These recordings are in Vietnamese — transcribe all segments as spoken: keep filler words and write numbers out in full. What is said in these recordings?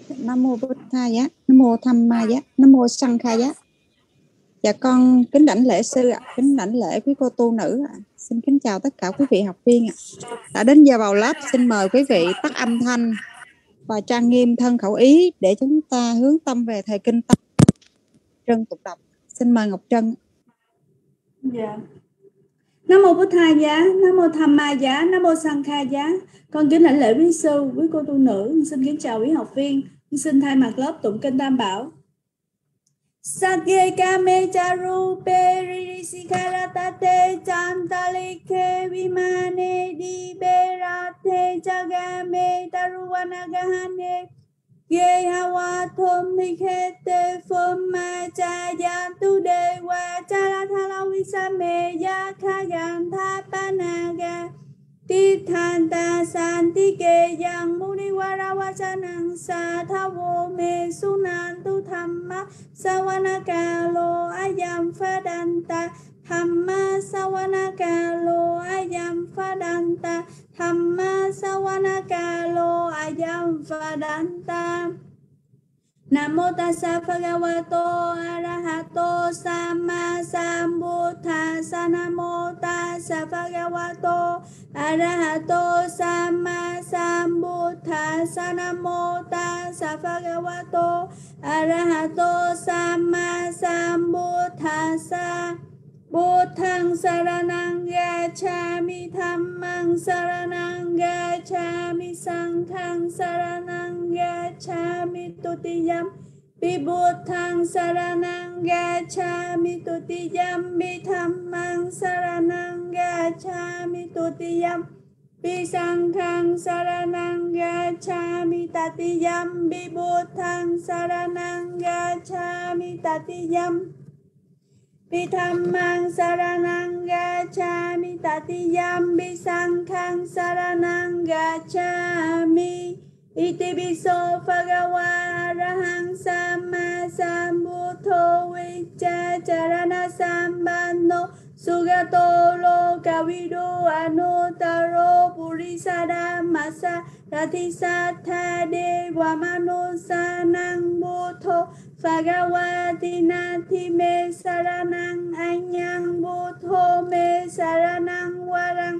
Nam mô Bụt Thầy á, Nam mô Tham Ma giá, Nam mô Sang Khai giá. Dạ con kính đảnh lễ sư ạ, kính đảnh lễ quý cô tu nữ ạ. Xin kính chào tất cả quý vị học viên ạ. Đã đến giờ vào lớp, xin mời quý vị tắt âm thanh và trang nghiêm thân khẩu ý để chúng ta hướng tâm về thời kinh tâm. Trân tục đọc. Xin mời Ngọc Trân. Dạ. Nam mô Bụt Thầy giá, Nam mô Tham Ma giá, Nam mô Sang Khai giá. Con kính đảnh lễ quý sư, quý cô tu nữ, xin kính chào quý học viên, xin thay mặt lớp tụng kinh Tam Bảo. Sakye kame charu peririsikharatate chantalike vimane di berate chagame taruvanagahane ye hawa thom hikhete phom ma cha yan tu de wa charathala visame ya khagan thapanaga Tithanta Santike yang muni warawachanang sa thawo me sunantu thamma sawanakalo ayam phadanta thamma sawanakalo ayam phadanta thamma sawanakalo ayam phadanta. Nam mô tassa bhagavato arahato samma sambuddhassa. Nam mô tassa bhagavato arahato samma sambuddhassa. Nam mô tassa bhagavato arahato samma sambuddhassa. Buddhang saranang gacchami, dhammang saranang gacchami, sanghang saranang gacchami, tutiyam pi buddhang saranang gacchami, tutiyam pi dhammang saranang gacchami, tutiyam pi sanghang saranang gacchami, tatiyam pi buddhang saranang gacchami, tatiyam Pi dhammang saranang gacchami, tatiyam pi sanghang saranang gacchami. Iti piso bhagava arahang samma sambuddho vicca charana sambandho sugato lokavido anuttaro purisada masa ratisatha dewa manusanang buddho Bhagavati nati me saranang anyang buddho me saranang warang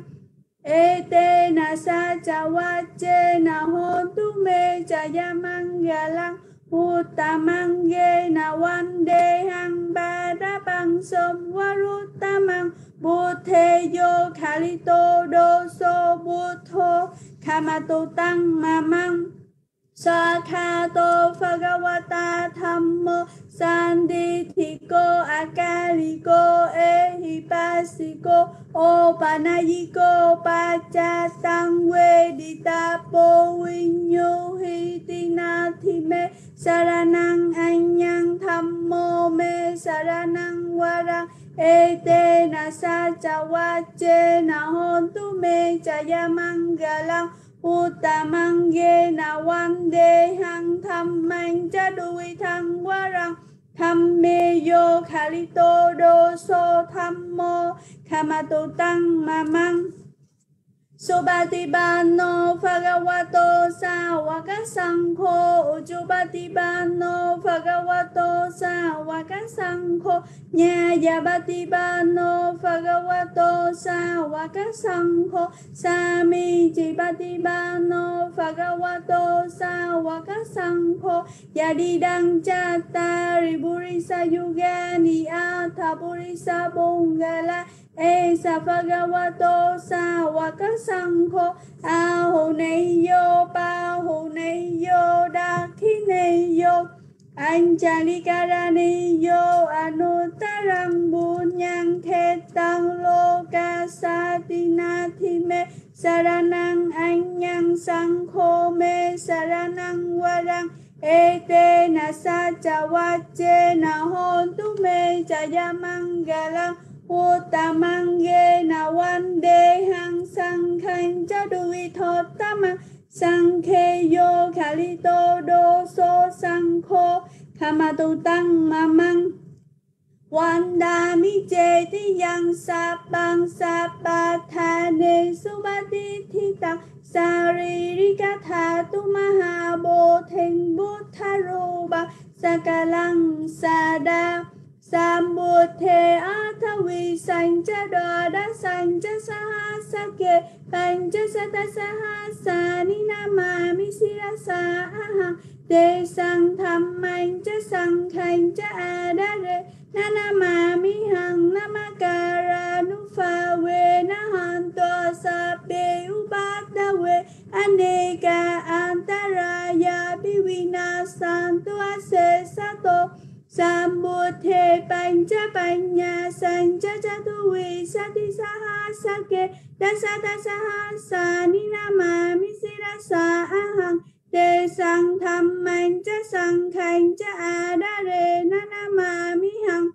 ete nasa chawache na hontu me chayamangalang uttamange na wande hang badabang som warutamang buddhe yo khalito doso buddho kamato tang mamang Sakhato Bhagavata Dhammo Sandithiko Akaliko Ehipasiko Opanayiko Pachatang Veditapo Vinyo Hitinathime Saranang Anyang Dhammo Me Saranang Warang Ete Nasa Wache Nahontu Me Chayamangalang Uttamange na wande hang dhammang chadui thang warang dhamme yo khalito doso dhammo khamato tang mamang Subhatibano Bhagavato Sawaka Sankho Ujjubatibano Bhagavato Sawaka Sankho Nyayabatibano Bhagavato Sawaka Sankho Sami Jibatibano Bhagavato Sawaka Sankho Yadidang Chattari Burisa Yugani Atha Burisa Bungala Esa Bhagavato Sawaka Sankho Ahoneyo Pahoneyo Dakhineyo Anjalikaranyo Anuttarang Bunyang Khetang Loka Satinathime Saranang Anyang Sankho Me Saranang Warang Ete Nasa Chawache Nahontu Me Chayamangalang Uttamange na wande hang sanghang chadui thotamang Sankhe yo khalito doso sankho Khamatu tang mamang Wandami cheti yang sapang sapathane subati thitang Saririka thatu mahabodhen bút Sakalang Sada Sambuddhe Athavi Sancha Dwada Sancha Sahasake Pancha Satasaha Ninamami Sirasa Aham Te Sang Thammancha Sangkhancha Adare Nanamami Hằng Namakara Nufawe Nahanto Sabbe Ubadawe Aneka Antaraya Bivinasantu Ase Sato Sambuddhe Pancha Panya Sancha Chatuvi Sati Sahasake Dasata Sahasa Ninamami Sirasa Aham Te Sang Thammancha Sangkhancha Adare Nanamami Hằng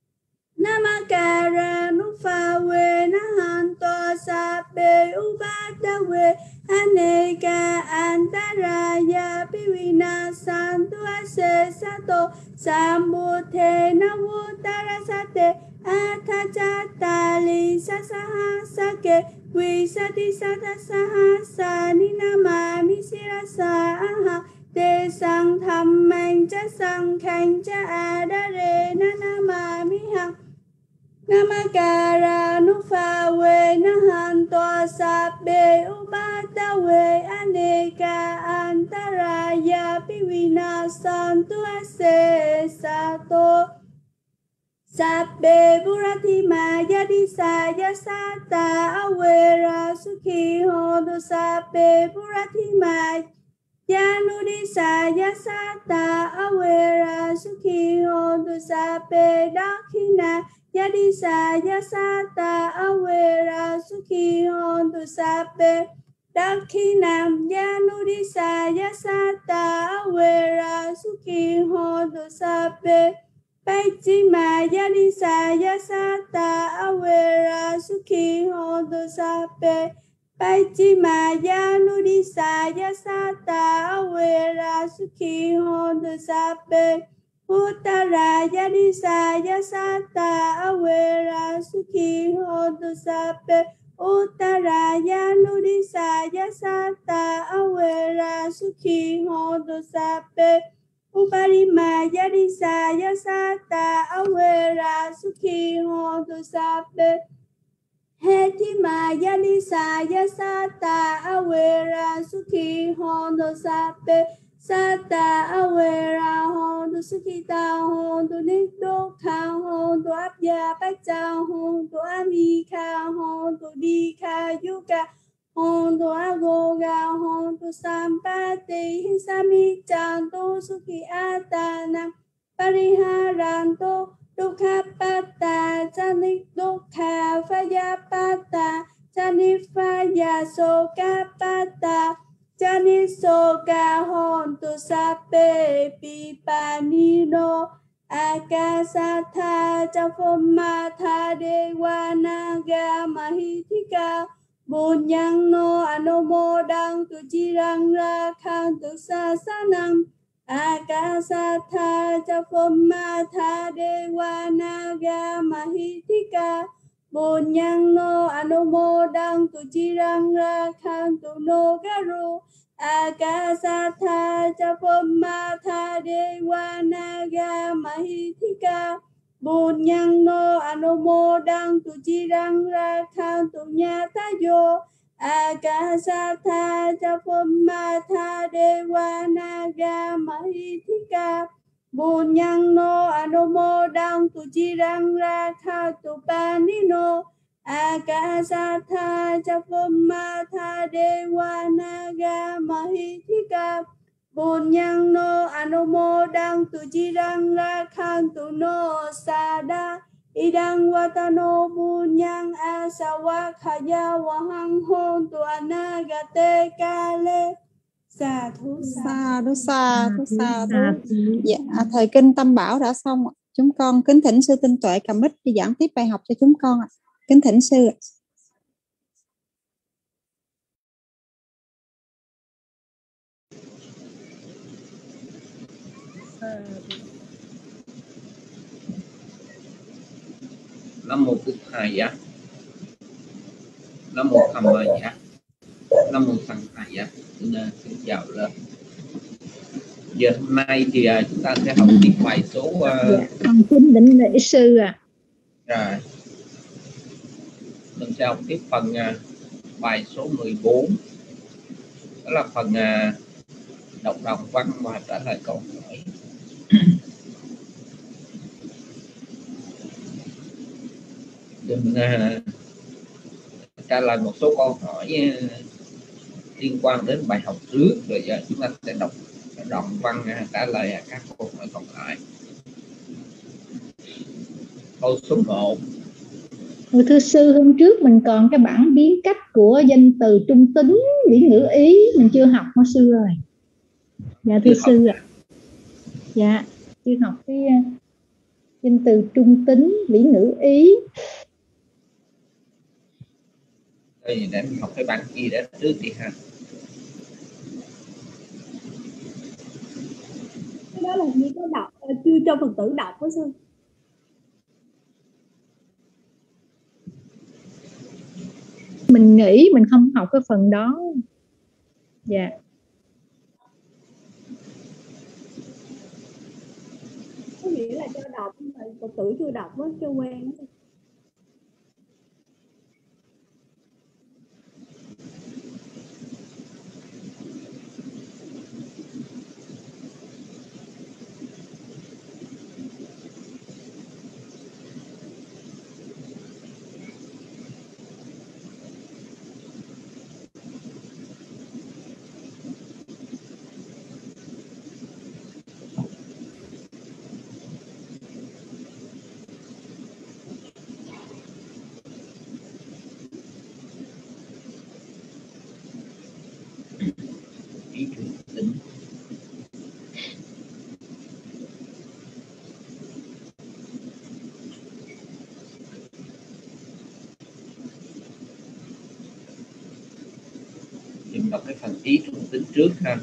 Namakara Nufawe Nahanto Sabbe Ubadawe Aneka Antaraya Bivinasantu Ase Sato Sambuddhe Navutarasate Athachatali Sasahasake Visati Satasahasa Ninamami Sirasa Aha Te Sang Thammancha Sangkhancha Adare Nanamami Hằng Namakara Nufawe Nahanto Sabbe Ubadawe Aneka Antaraya Bivinasantu Ase Sato Sabbe Buratima Yadisa Yasata Awera Sukhi Hodu Sabbe Buratima Yanudisa Yasata Awera Sukhi Hodu Sabbe Dakhina Yadisa Yasata Awera Sukhi Hodu Sabbe Dakhinam Yanudisa Yasata Awera Sukhi Hodu Sabbe Paichima Yadisa Yasata Awera Sukhi Hodu Sabbe Paichima Yanudisa Yasata Awera Sukhi Hodu Sabbe Uttara Yadisa Yasata Awera Sukhi Hodu Sabbe Uttara Yanudisa Yasata Awera Sukhi Hodu Sabbe Uparima Yadisa Yasata Awera Sukhi Hodu Sabbe Hetima Yadisa Yasata Awera Sukhi Hodu Sabbe Sata Awera Hodu Sukhita Hodu Nidokha Hodu Abya Pacha Hodu Amika Hodu Dikha Yuka Hodu Agoga Hodu Sampati Hisami Chantu Sukhi Atana Pariharanto Dukha Pata Chani Dukha Faya Pata Chani Faya Soka Pata Chani Soka Hontu Sape Pipanino Akasatha Chafomatha Devanaga Mahitika Bunyang no Anomodang Tujirang Rakhan Tu Sasanam Akasatha Chafomatha Devanaga Mahitika Bunyang no Anomodang Tujirang Rakhan Tu Nogaru Akasatha Chafomatha Devanaga Mahitika Bunyang no Anomodang Tujirang Rakhan Tu Nyatayo Akasatha Chafomatha Devanaga Mahitika Bunyang no Anomodang Tujirang Rakhan Tu Panino Akasatha Chafomatha Devanaga Mahitika Bunyang no Anomodang Tujirang Rakhan Tu No Sada Idang Watano Bunyang Asawakhaya Wahang Hon Tu Anagate Kale. Sa thú Sa thú sa thú sa thú. Dạ, thời kinh Tâm Bảo đã xong. Chúng con kính thỉnh sư Tinh Tuệ cầm mic đi giảng tiếp bài học cho chúng con. Kính thỉnh sư. Nam mô Bụt Thaya, Nam mô Tham Ma Dạ, Nam mô Sanh Thaya. Xin chào lớp. Giờ hôm nay thì uh, chúng ta sẽ học tiếp bài số uh... dạ, con kính đảnh lễ sư à. Rồi mình sẽ học tiếp phần uh, bài số mười bốn, đó là phần uh, đọc đồng văn và trả lời câu hỏi. Mình uh, trả lời một số câu hỏi uh, liên quan đến bài học trước, rồi giờ chúng ta sẽ đọc đoạn văn uh, trả lời uh, các câu hỏi còn lại. Câu số một. Ôi, thưa sư, hôm trước mình còn cái bản biến cách của danh từ trung tính vĩ ngữ ý mình chưa học hả sư ơi? Dạ thưa sư ạ. À. Dạ chưa học cái uh, danh từ trung tính vĩ ngữ ý. Đây để mình học cái bản kia để trước đi ha. Cái đó là như có đọc chưa cho phần tử đọc đó sư. Mình nghĩ mình không học cái phần đó. Dạ. Có nghĩa là cho đọc nhưng mà phần tử chưa đọc đó, chưa quen đó. Ý trung tính. Mình đọc cái phần ý trung tính trước ha.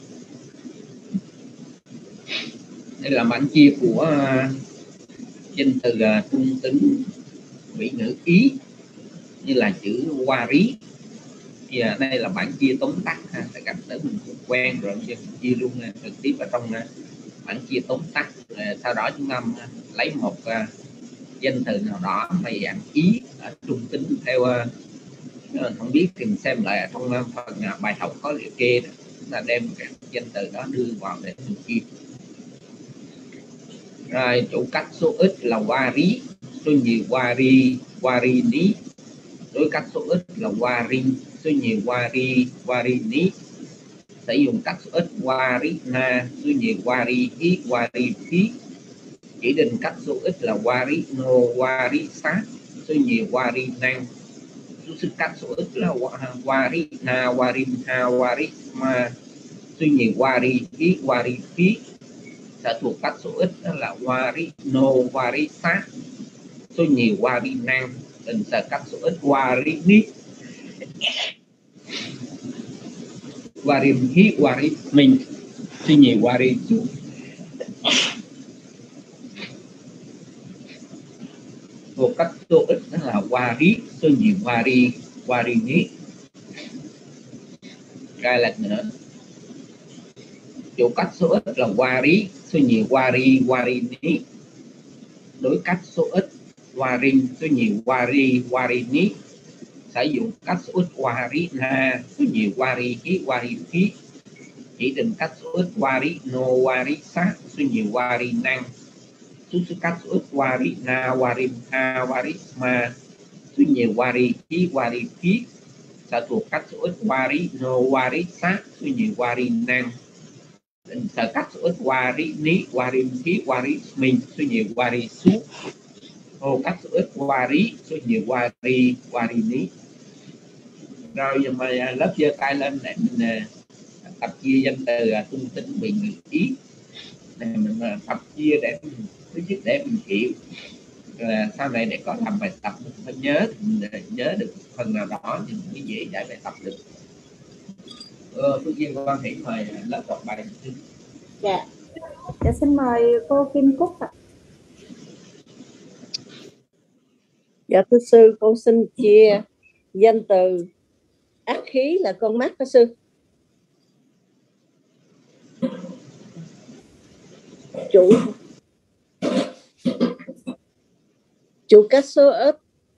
Đây là bản chia của uh, danh từ uh, trung tính vĩ ngữ ý, như là chữ hoa rí. Thì uh, đây là bản chia tóm tắt ha, tất cả tới mình cũng quen rồi, mình chia luôn uh, trực tiếp vào trong uh, bản chia tóm tắt. Uh, sau đó chúng ta uh, lấy một uh, danh từ nào đó mà dạng ý ở trung tính theo uh, không biết thì mình xem lại ở trong uh, phần uh, bài học có liệt kê đó, chúng ta đem cái danh từ đó đưa vào để mình chia. Rồi chủ cách số ít là hoa rí, số nhiều hoa ri, hoa ri ní. Đối cách số ít là hoa rin, số nhiều hoa ri, hoa ri ní. Sử dụng cách số ít hoa rí na, số nhiều hoa ri hí, hoa ri phí. Chỉ định cách số ít là hoa rí nô, hoa rí sát, số nhiều hoa ri năng. Số cách số ít là hoa rí na, hoa ri ha, hoa ri ma, số nhiều hoa ri hí, hoa ri phí. Sẽ thuộc cách số ít đó là hoa rí nô, hoa rí sát, số nhiều hoa rí năng. Tình sẽ cách số ít hoa rí ní, hoa rí hí, hoa rí mình, số nhiều hoa rí chú. Thuộc cách số ít đó là hoa rí, số nhiều hoa rí, hoa rí ní. Cái lệch nữa. Chủ cách số ít là hoa rí, số nhiều hoa ri, hoa ri ní. Đối cách số ít hoa rin, số nhiều hoa ri, hoa ri ní. Sử dụng cách số ít hoa rí na, số nhiều hoa ri hí, hoa ri phí. Chỉ định cách số ít hoa rí nô, hoa rí sát, số nhiều hoa ri năng. Số cách số ít hoa rí na, hoa ri ha, hoa ri ma, số nhiều hoa ri hí, hoa ri phí. Sẽ thuộc cách số ít hoa rí nô, hoa rí sát, số nhiều hoa ri năng. Sở cách số ít hoa rí ní, hoa rí hí, hoa rí mình, số nhiều hoa rí sú. Hồ cách số ít hoa rí, số nhiều hoa rí, hoa rí ní. Rồi giờ mà lớp giơ tay lên để mình tập chia danh từ trung tính vĩ ngữ ý. Để mình tập chia để mình, thứ nhất để mình hiểu. Rồi sau này để có làm bài tập mình phải nhớ, mình nhớ được phần nào đó thì mình mới dễ giải bài tập được. Ờ, Phước Duyên con hãy mời lớp đọc bài thứ. Dạ. Dạ xin mời cô Kim Cúc ạ. Dạ thưa sư, con xin chia danh từ ác khí là con mắt đó sư. chủ chủ các số ít,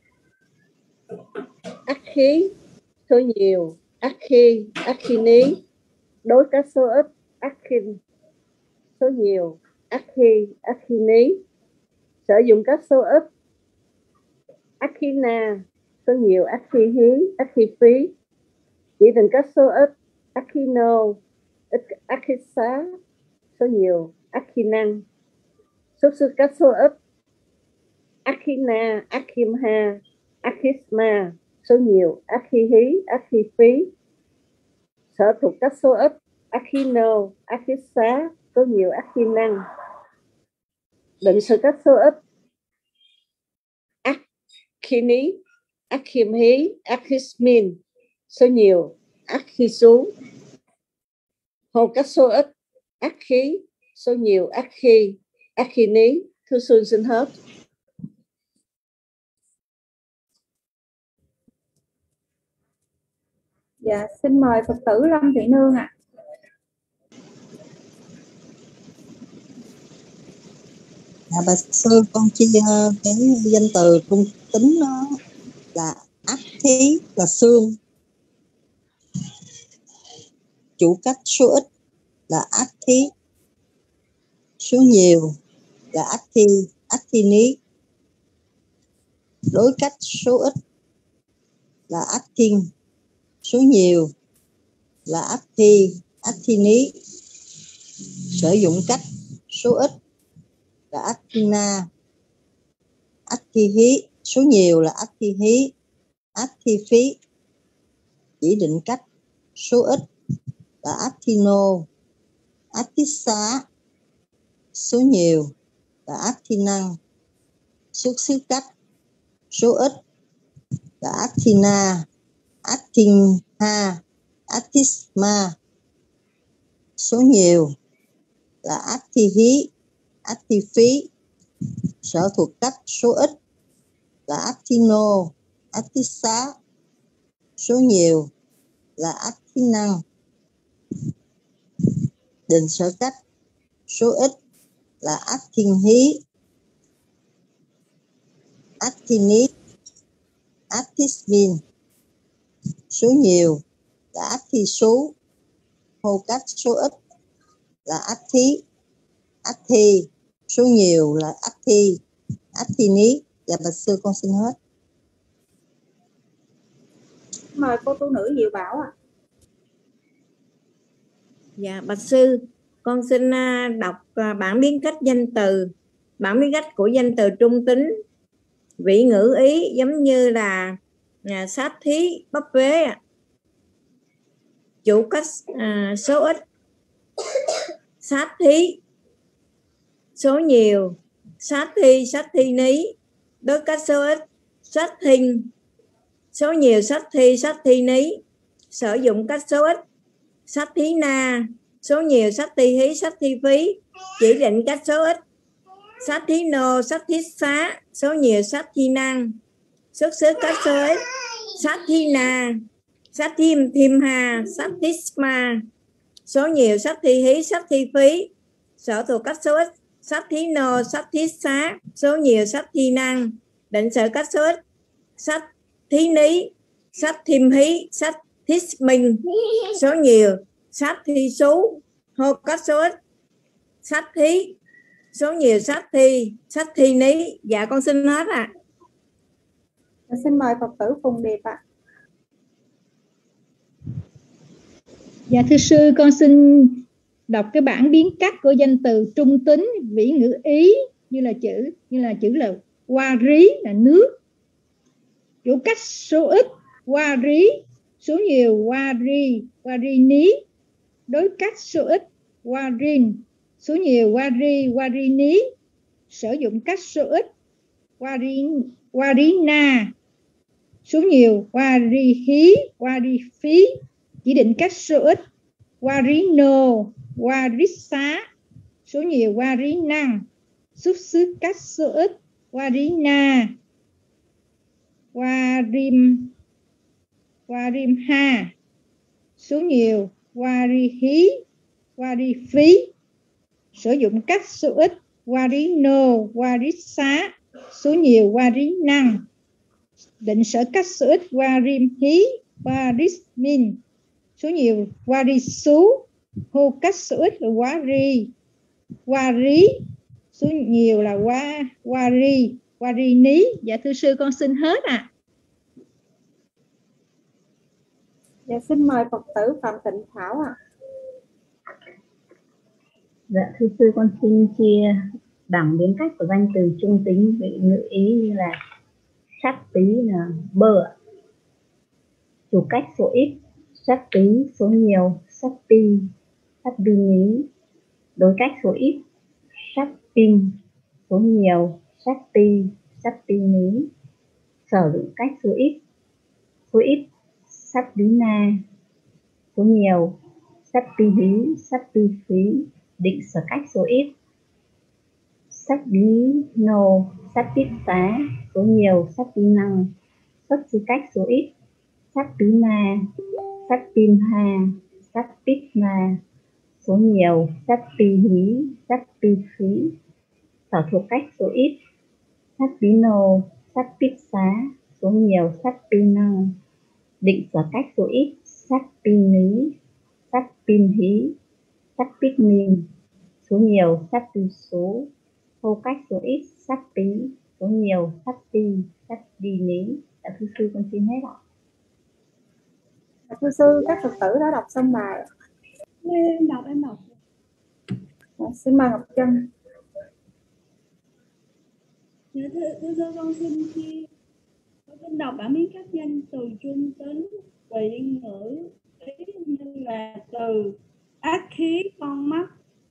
ác khí số nhiều, ác khi, ác khi ní, đối các số ít, ác khi số nhiều, ác khi, ác khi ní, sử dụng các số ít, ác khi na số nhiều, ác khi hí, ác khi phí, chỉ định các số ít, ác khi nô, ác khi xá số nhiều, ác khi năng, xuất xứ các số ít, ác khi na, ác khi ha, ác khi ma số nhiều, ác khi hí, ác khi phí, sở thuộc các số ít, ác khi nô, ác khi xá số nhiều, ác khi năng, định sự các số ít, ác khi ní, ác khi hí, ác khi min số nhiều, ác khi số, hồ các số ít, ác khí số nhiều, ác khi, ác khi ní. Thư Xuân xin hết. Dạ, xin mời Phật tử Lâm Thị Nương ạ. Dạ, bà sư con chia cái danh từ trung tính đó là ác thí là xương, chủ cách số ít là ác thí, số nhiều là ác thi, ác thi ní, đối cách số ít là ác thiên, số nhiều là ác thi, ác thi ní, sử dụng cách số ít là ác thi na, ác thi hí, số nhiều là ác thi hí, ác thi phí, chỉ định cách số ít là ác thi nô, ác thi xá, số nhiều là ác thi năng, xuất xứ cách số ít là ác thi na, ác thi ha, ác thi ma, số nhiều là ác thi hí, ác thi phí, sở thuộc cách số ít là ác thi nô, ác thi xá, số nhiều là ác thi năng, định sở cách số ít là ác thiên hí, ác thiên ní, ác thi min, số nhiều là ác thi số, hô cách số ít là ác thí, ác thi, số nhiều là ác thi, ác thi ní. Dạ bạch sư con xin hết. Mời cô tu nữ Diệu Bảo ạ. Dạ bạch sư, con xin đọc bản biến cách danh từ. Bản biến cách của danh từ trung tính vị ngữ ý giống như là à, sát thí, bắp vế, chủ cách à, số ít, sát thí, số nhiều, sát thi, sát thi ní, đối cách số ít, sát thinh, số nhiều, sát thi, sát thi ní, sử dụng cách số ít, sát thí na, số nhiều, sát thi hí, sát thi phí, chỉ định cách số ít, sát thí nô, sát thí xá, số nhiều, sát thi năng, xuất xứ cách số ít, sát thi na, sát thim, thim ha, sát thí ma, số nhiều, sát thi hí, sát thi phí, sở thuộc cách số ít, sát thí nô, sát thí xá, số nhiều, sát thi năng, định sở cách số ít, sát thí ní, sát thim hí, sát thí minh, số nhiều, sát thi số, hô cách số ít, sát thí, số nhiều, sát thi, sát thi ní. Dạ con xin hết ạ. À. Xin mời Phật tử Phùng Điệp ạ. Dạ thưa sư, con xin đọc cái bản biến cách của danh từ trung tính vĩ ngữ ý như là chữ như là chữ là hoa rí là nước, chủ cách số ít hoa rí, số nhiều hoa ri, hoa ri ní, đối cách số ít hoa rin, số nhiều hoa ri, hoa ri ní, sử dụng cách số ít hoa ri, hoa ri na, số nhiều hoa ri hí, hoa ri phí, chỉ định cách số ít hoa ri nô, hoa ri xá, số nhiều hoa ri năng, xuất xứ cách số ít hoa ri na, hoa rim, hoa rim ha, số nhiều hoa ri hí, hoa ri phí, sử dụng cách số ít warino, warisa, số nhiều warinan, định sở cách số ít warimhi, warismin, số nhiều warisu, hô cách số ít là wari, wari, số nhiều là wa, wari, warini. Dạ thưa sư con xin hết ạ. À. Dạ xin mời Phật tử Phạm Tịnh Thảo ạ. À. Dạ thưa sư con xin chia bảng biến cách của danh từ trung tính vị ngữ ý như là sắc tí là bơ, chủ cách số ít, sắc tí số nhiều, sắc pi, sắc pi ní, đối cách số ít, sắc pin số nhiều, sắc pi, sắc pi ní, sở dụng cách số ít, số ít, sắc tí na, số nhiều, sắc pi hí, sắc pi phí, định sở cách số ít, sắc bí nô, sắc tít xá, số nhiều, sắc tí năng, sắc chi cách số ít, sắc tí na, sắc tin ha, sắc tít na, số nhiều, sắc pi hí, sắc pi phí, sở thuộc cách số ít, sắc bí nô, sắc tít xá, số nhiều, sắc pi năng, định sở cách số ít, sắc pi ní, sắc pin hí, sắc pít min, số nhiều, sắc pi số, hô cách số ít, sắc tí, số nhiều, sắc pi, sắc đi ní. Dạ thưa sư con xin hết ạ. Dạ, thưa sư, các Phật tử đã đọc xong bài. Em đọc, em đọc. Dạ, xin mời Ngọc Trân. Dạ, thưa, thưa sư con xin chia con xin đọc bản biến cách danh từ trung tính vị ngữ ý như là từ ác khí con mắt,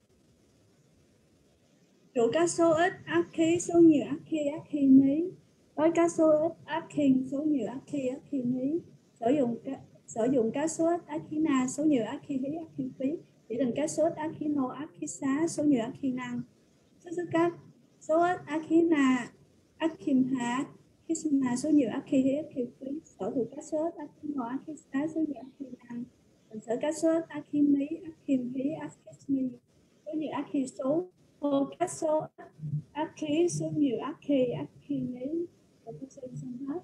chủ các số ít ác khí số nhiều ác khí ác khí ní, đối các số ít ác khí số nhiều ác khí ác khí ní, sử dụng các sử dụng các số ít ác khí na số nhiều ác khí hí ác khí phí, chỉ định các số ít ác khí nô ác khí xá số nhiều ác khí năng, số số các số ít ác khí na ác khí há khí na số nhiều ác khí hí ác khí phí, sở thuộc các số ít ác khí nô ác khí xá số nhiều ác khí năng, định sở các số ít ác khí ní ác khí hí ác khí ní, số nhiều ác khí số, hô các số ác khí số nhiều ác khí ác khí ní. Và thưa sư xin hết.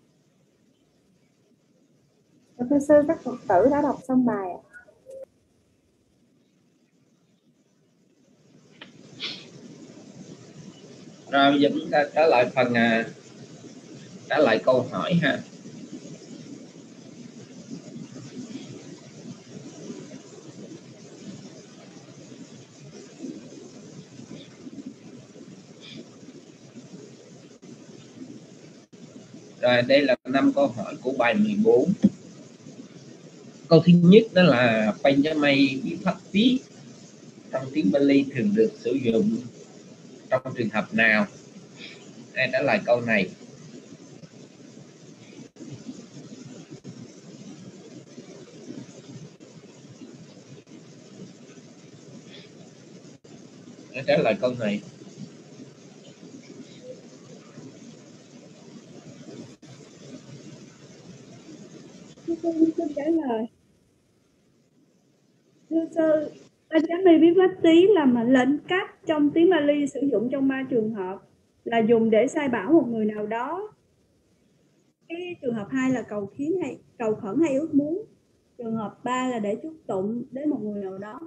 Và thưa sư, các Phật tử đã đọc xong bài ạ. Rồi bây giờ chúng ta trở lại phần à, trả lại câu hỏi ha. Rồi đây là năm câu hỏi của bài mười bốn. Câu thứ nhất đó là Panjamai Vipatti trong tiếng Bali thường được sử dụng trong trường hợp nào? Ai trả lời câu này? Ai trả lời câu này? Xin trả lời. Thưa sư, Panjamai Vipatti là mệnh lệnh cách trong tiếng Bali sử dụng trong ba trường hợp, là dùng để sai bảo một người nào đó. Cái trường hợp hai là cầu khiến hay cầu khẩn hay ước muốn. Trường hợp ba là để chúc tụng đến một người nào đó.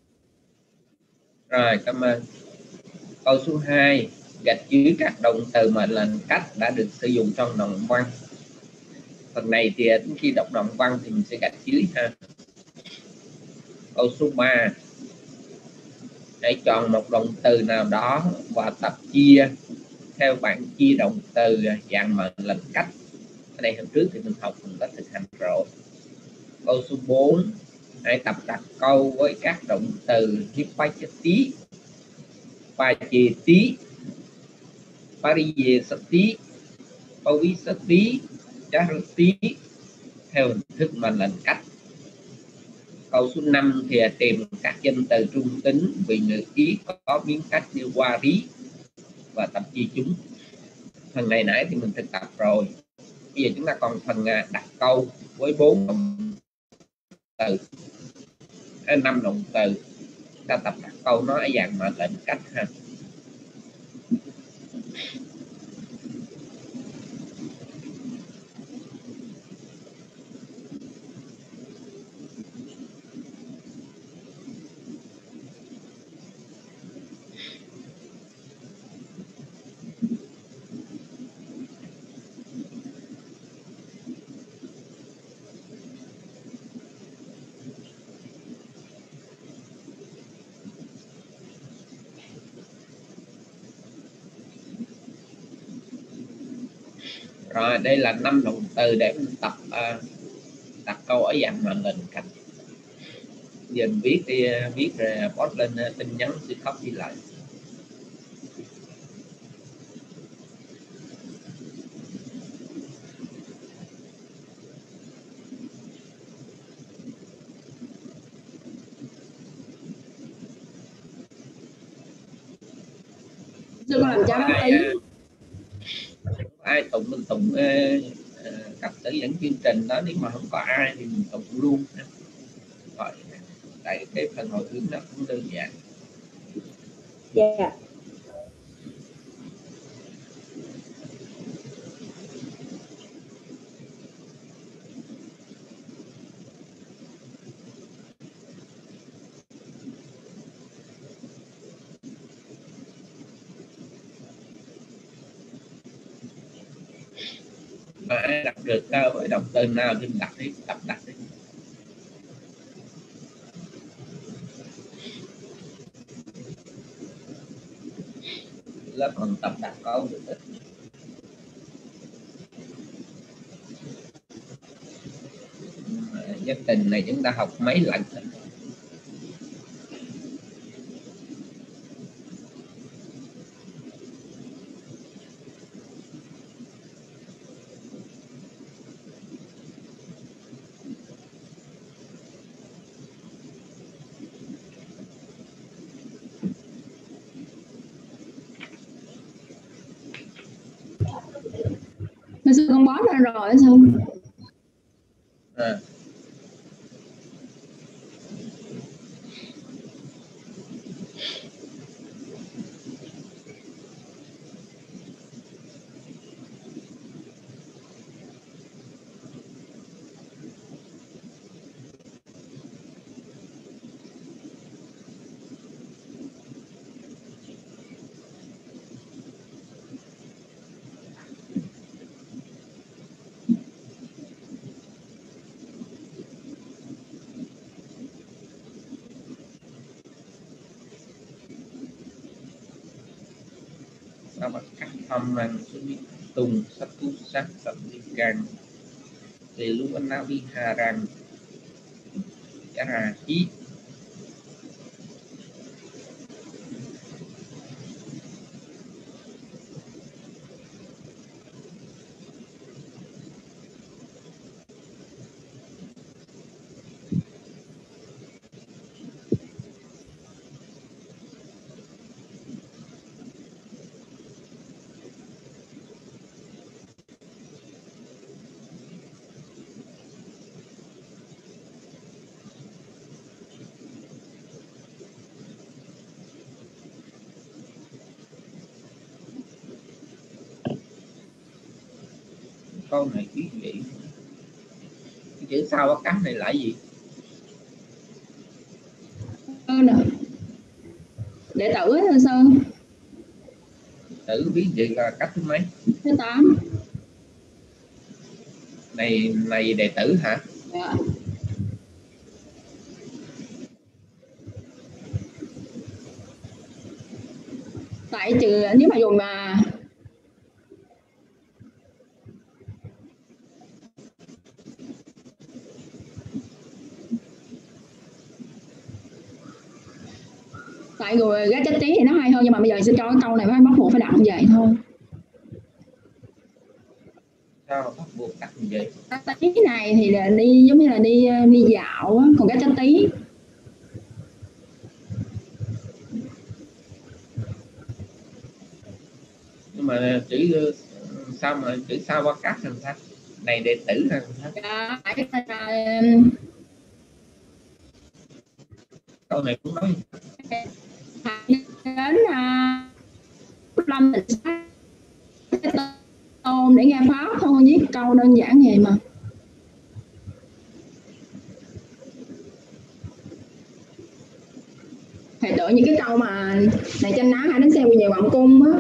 Rồi, cảm ơn. Câu số hai, gạch dưới các động từ mệnh lệnh cách đã được sử dụng trong đoạn văn. Phần này thì khi đọc đoạn văn thì mình sẽ gạch dưới ha. Câu số ba, hãy chọn một động từ nào đó và tập chia theo bảng chia động từ dạng mệnh lệnh cách. Ở đây hôm trước thì mình học mình đã thực hành rồi. Câu số bốn, hãy tập đặt câu với các động từ Hipachati, Pacheti, Pariyesati, Pavisati, Charati theo hình thức mệnh lệnh cách. Câu số năm thì tìm các danh từ trung tính vị ngữ ý có biến cách như wari và tập chia chúng. Phần này nãy thì mình thực tập rồi. Bây giờ chúng ta còn phần đặt câu với bốn động từ, năm động từ. ta tập đặt câu nói ở dạng mệnh lệnh cách ha. Rồi đây là năm động từ để mình tập uh, đặt câu ở dạng mệnh lệnh cách. Giờ mình viết đi, viết rồi post lên tin nhắn sẽ copy lại. Sư con làm cho bác tí. Ai tụng mình tụng uh, cặp tử dẫn chương trình đó, nếu mà không có ai thì mình tụng luôn. Rồi, tại cái phần hồi hướng nó cũng đơn giản. Dạ. Yeah. Mà ai đặt được uh, với động từ nào thì mình đặt đi, tập đặt đi. Lớp còn tập đặt câu được ít. Danh tình này chúng ta học mấy lần rồi. Sư con bó ra rồi sao? À. Sao mà cắt âm mang tùng sắp tu sát sắp đi càng thì lúc anh nào đi hà rằng chả hà chí. Câu này quý vị, cái chữ sau bắt cắt này là gì? Đệ tử hay sao? Tử biết gì là cách thứ mấy? Thứ tám. Này này đệ tử hả? Dạ. Tại trừ nếu mà dùng mà tại rồi gác chất tí thì nó hay hơn, nhưng mà bây giờ sẽ cho cái câu này phải bắt buộc phải đặt như vậy thôi. Sao bắt buộc đặt như vậy? Gác tí này thì là đi giống như là đi đi dạo á, còn gác chất tí nhưng mà chữ sao mà chữ sao bắt cắt làm sao? Này đệ tử hả? Dạ, câu này cũng nói đến uh, Lâm Tịnh Tôn để nghe pháp thôi, viết câu đơn giản vậy mà. Thầy tưởng những cái câu mà này tranh ná hay đánh xe về hoàng cung á.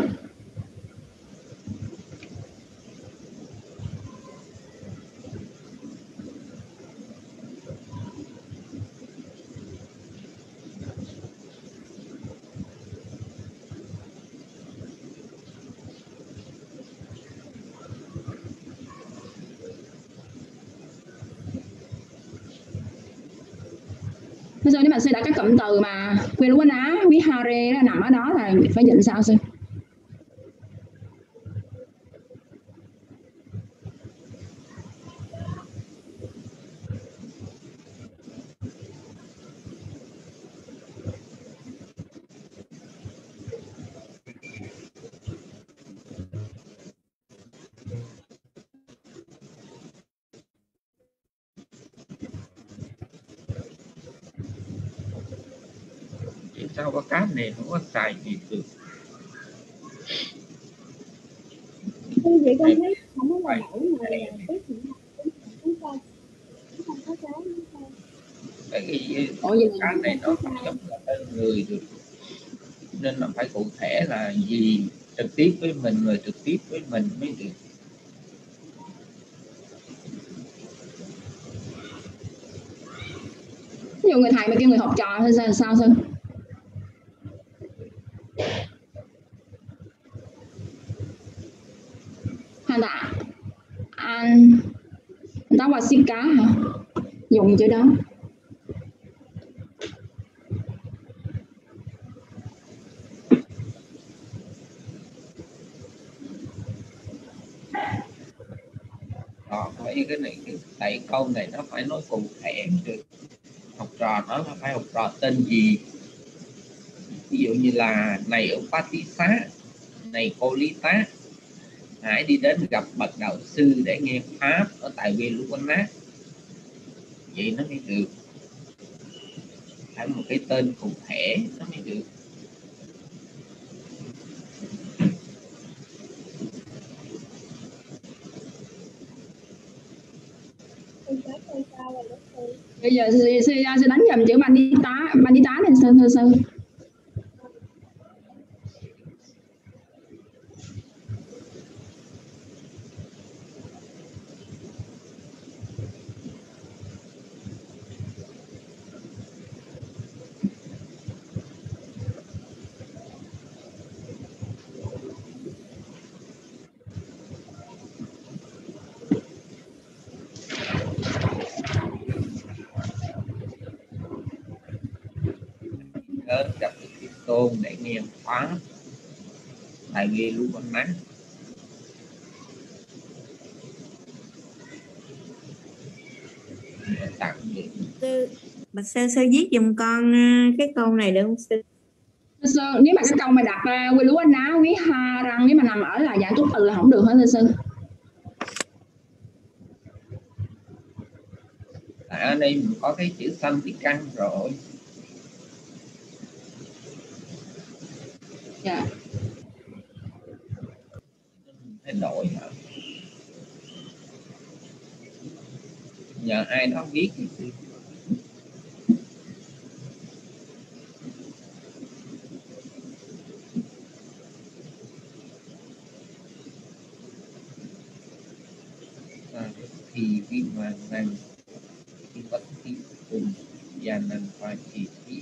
Bây giờ nếu mà sư đã các cụm từ mà Viluana, Vihare nó nằm ở đó là phải dịch sao sư? sao có cáp này không có xài gì được. Vậy con thấy không có là đẩy mà là cái gì chúng ta không có cái cái cáp này nó không giống là tên người được, nên là phải cụ thể là gì trực tiếp với mình, người trực tiếp với mình mới được. Ví dụ người thầy mà kêu người học trò thì sao sao sư? Hay là anh đó là xin cá hả? Dùng chữ đó. Đó, mấy cái này cái thầy câu này nó phải nói cụ thể được. Học trò nó phải học trò tên gì, ví dụ như là này ở Patisa, này cô Lý Tá, hãy đi đến gặp bậc đạo sư để nghe pháp ở tại Viluana, vậy nó mới được, phải một cái tên cụ thể nó mới được. Bây giờ sư, sư, sư đánh nhầm chữ Bandita, Bandita này sư sư sư. Đến gặp được Thiên Tôn để nghe pháp tại Viluana. Tặng gì? Sư, bạch sư sư viết giùm con cái câu này được không sư? Sư, nếu mà cái câu mà đặt uh, quy lúa ná quý ha răng nếu mà nằm ở là dạng túc từ là không được hả sư? Tại ở đây mình có cái chữ xanh tí căn rồi. Dạ. Thay đổi hả? Nhờ ai đó viết thì thì viên hoàn năng thì bất kỳ cùng gia năng phải chỉ thị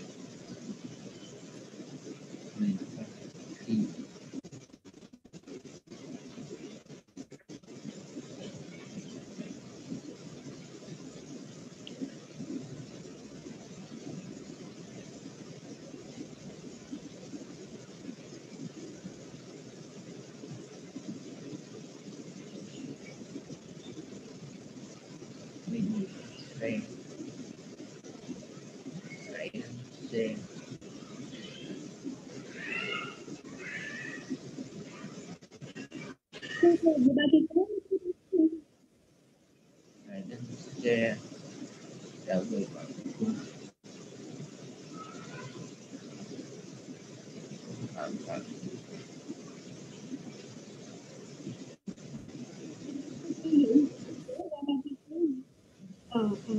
thì mình sẽ sẽ sẽ sẽ trở về bằng cung Phạm Phạm. Ờ, ờ.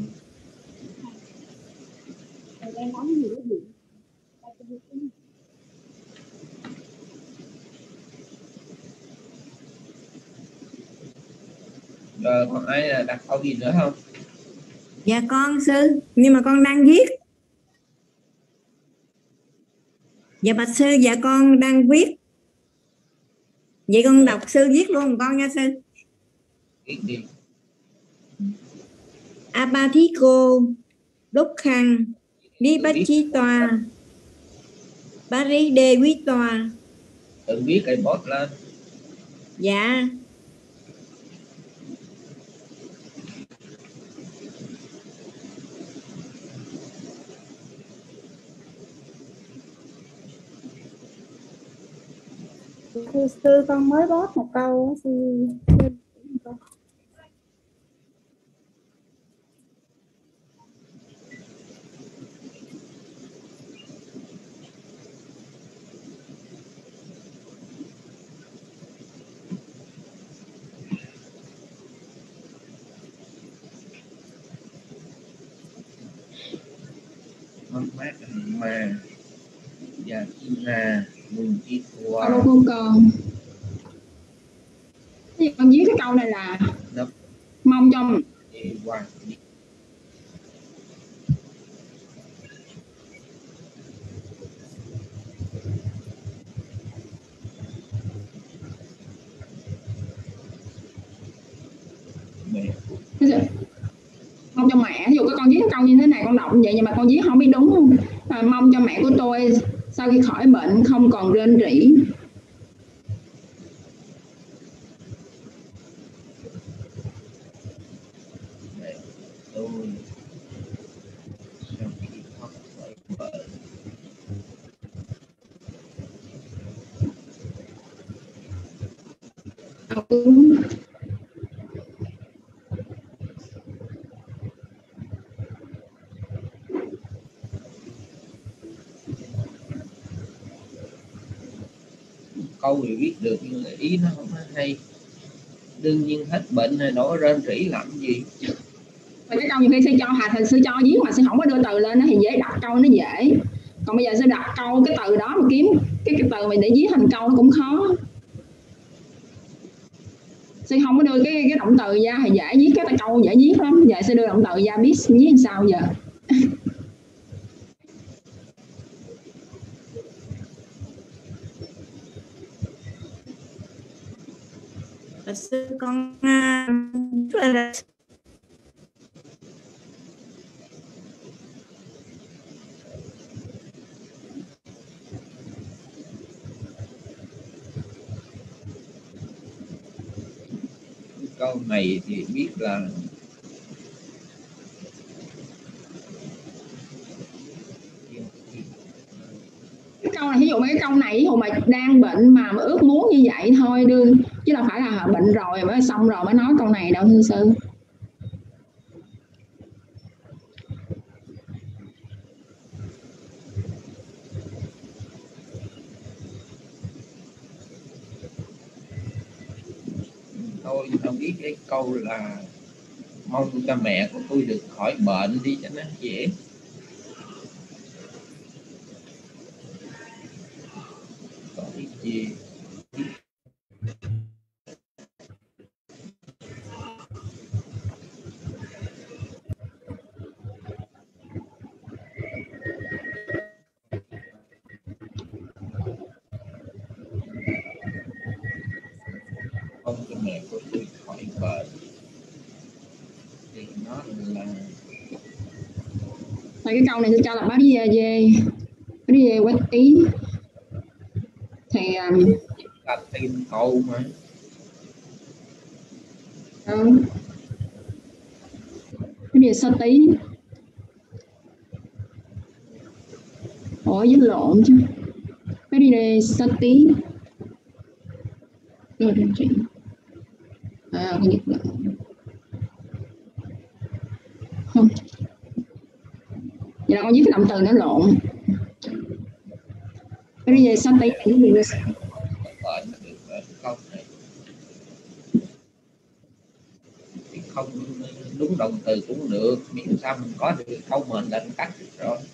Đang nói gì đó gì? Rồi còn ai đặt câu gì nữa không? Dạ con sư, nhưng mà con đang viết. Dạ bạch sư, dạ con đang viết. Vậy con đọc sư viết luôn con nha sư. Viết đi. Apathiko đúc khăn đi bách chi tòa Paris đê quý tòa. Tự viết cái bot lên. Dạ. Sư, sư con mới bót một câu sư. Mất mát mà và là mừng chi qua. Alo con con. Thì con viết cái câu này là Đập mong cho đi qua. mong cho mẹ, ví dụ cái con viết cái câu như thế này con đọc như vậy nhưng mà con viết không biết đúng không? À, mong cho mẹ của tôi sau khi khỏi bệnh không còn rên rỉ. Mẹ tôi sau khi thoát khỏi bệnh Ừ. câu thì viết được nhưng ý nó không hay. Đương nhiên hết bệnh rồi nó rên rỉ làm gì. Và cái câu nhiều khi sư cho hạt thì sư cho viết mà sư không có đưa từ lên nó thì dễ đặt câu nó dễ. Còn bây giờ sư đặt câu cái từ đó mà kiếm cái, cái từ mình để viết thành câu nó cũng khó. Sư không có đưa cái cái động từ ra thì dễ viết cái câu dễ viết lắm. Giờ sư đưa động từ ra biết viết làm sao giờ. Bạch sư con uh, là Câu này thì biết là Cái câu này ví dụ mấy cái câu này ví dụ mà đang bệnh mà, mà ước muốn như vậy thôi đương, chứ đâu phải là bệnh rồi mới xong rồi mới nói câu này đâu thưa sư. tôi không biết cái câu là mong cho mẹ của tôi được khỏi bệnh đi cho nó dễ. Có cái gì mong cho mẹ của tôi khỏi bệnh thì nó là Tại cái câu này sẽ cho là bá đi về về bá đi về quét ý thì um, là tìm câu mà. ừ. Cái gì sơ tí ủa với lộn chứ cái đi đây sơ tí rồi điều chỉnh à cái gì không vậy là con viết cái động từ nó lộn. Bây giờ sao tí này cái gì nữa? Gọi là được ở câu này thì không đúng động từ cũng được, miễn sao mình có được câu mệnh lệnh cắt được rồi.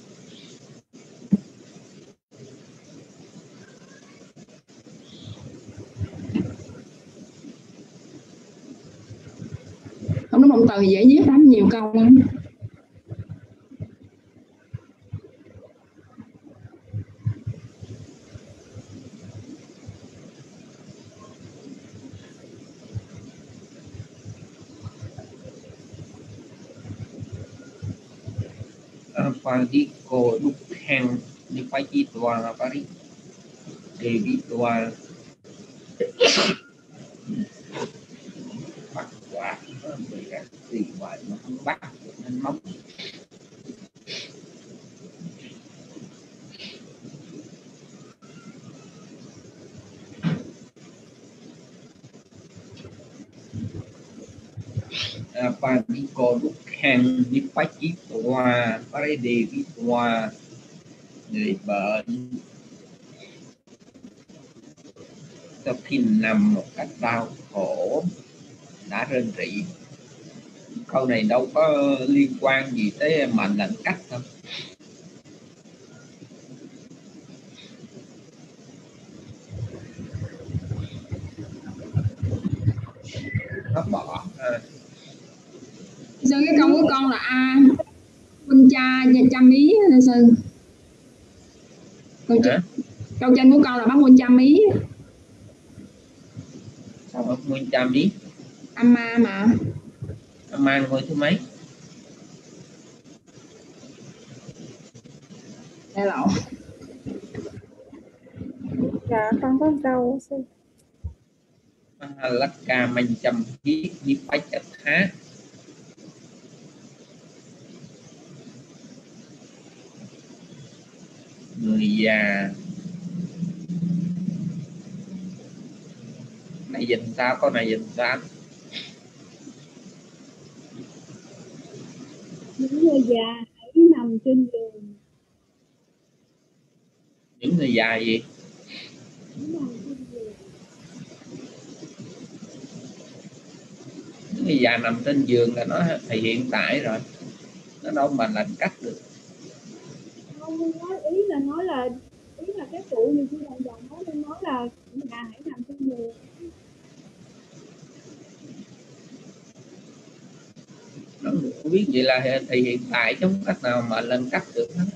Không đúng động từ thì dễ viết lắm, nhiều câu lắm. Padiko Dukhang Nipajitwa Pari Devitwa bắt quả vì các gì vậy mà không bắt được nên móc. Padiko Dukhang Nipajitwa Pari Devitwa, người bệnh sau khi nằm một cách đau khổ đã rên rỉ. Câu này đâu có liên quan gì tới mệnh lệnh cắt đâu. Nó bỏ à. Sao cái câu của con là a quân cha trăm ý sao? Câu, Hả? câu trên của con là bác quân trăm ý. Sao bác quân trăm ý? Amma mà. Amma ngôi thứ mấy? Đây lộn. Dạ con có câu sư. Lakka Manh Chăm Hiết Nipajat Thá. Người già. Này dịch sao? Có này dịch sao? Những người già hãy nằm trên giường. Những người già gì? Những người già nằm trên giường là nó thì hiện tại rồi, nó đâu mà lành cắt được. Không, nói ý là nói là ý là các cụ như khi đồng đồng nói nên nói là già hãy nằm trên giường. Nó không biết vậy là thì hiện tại chứ không cách nào mà lên cắt được hết.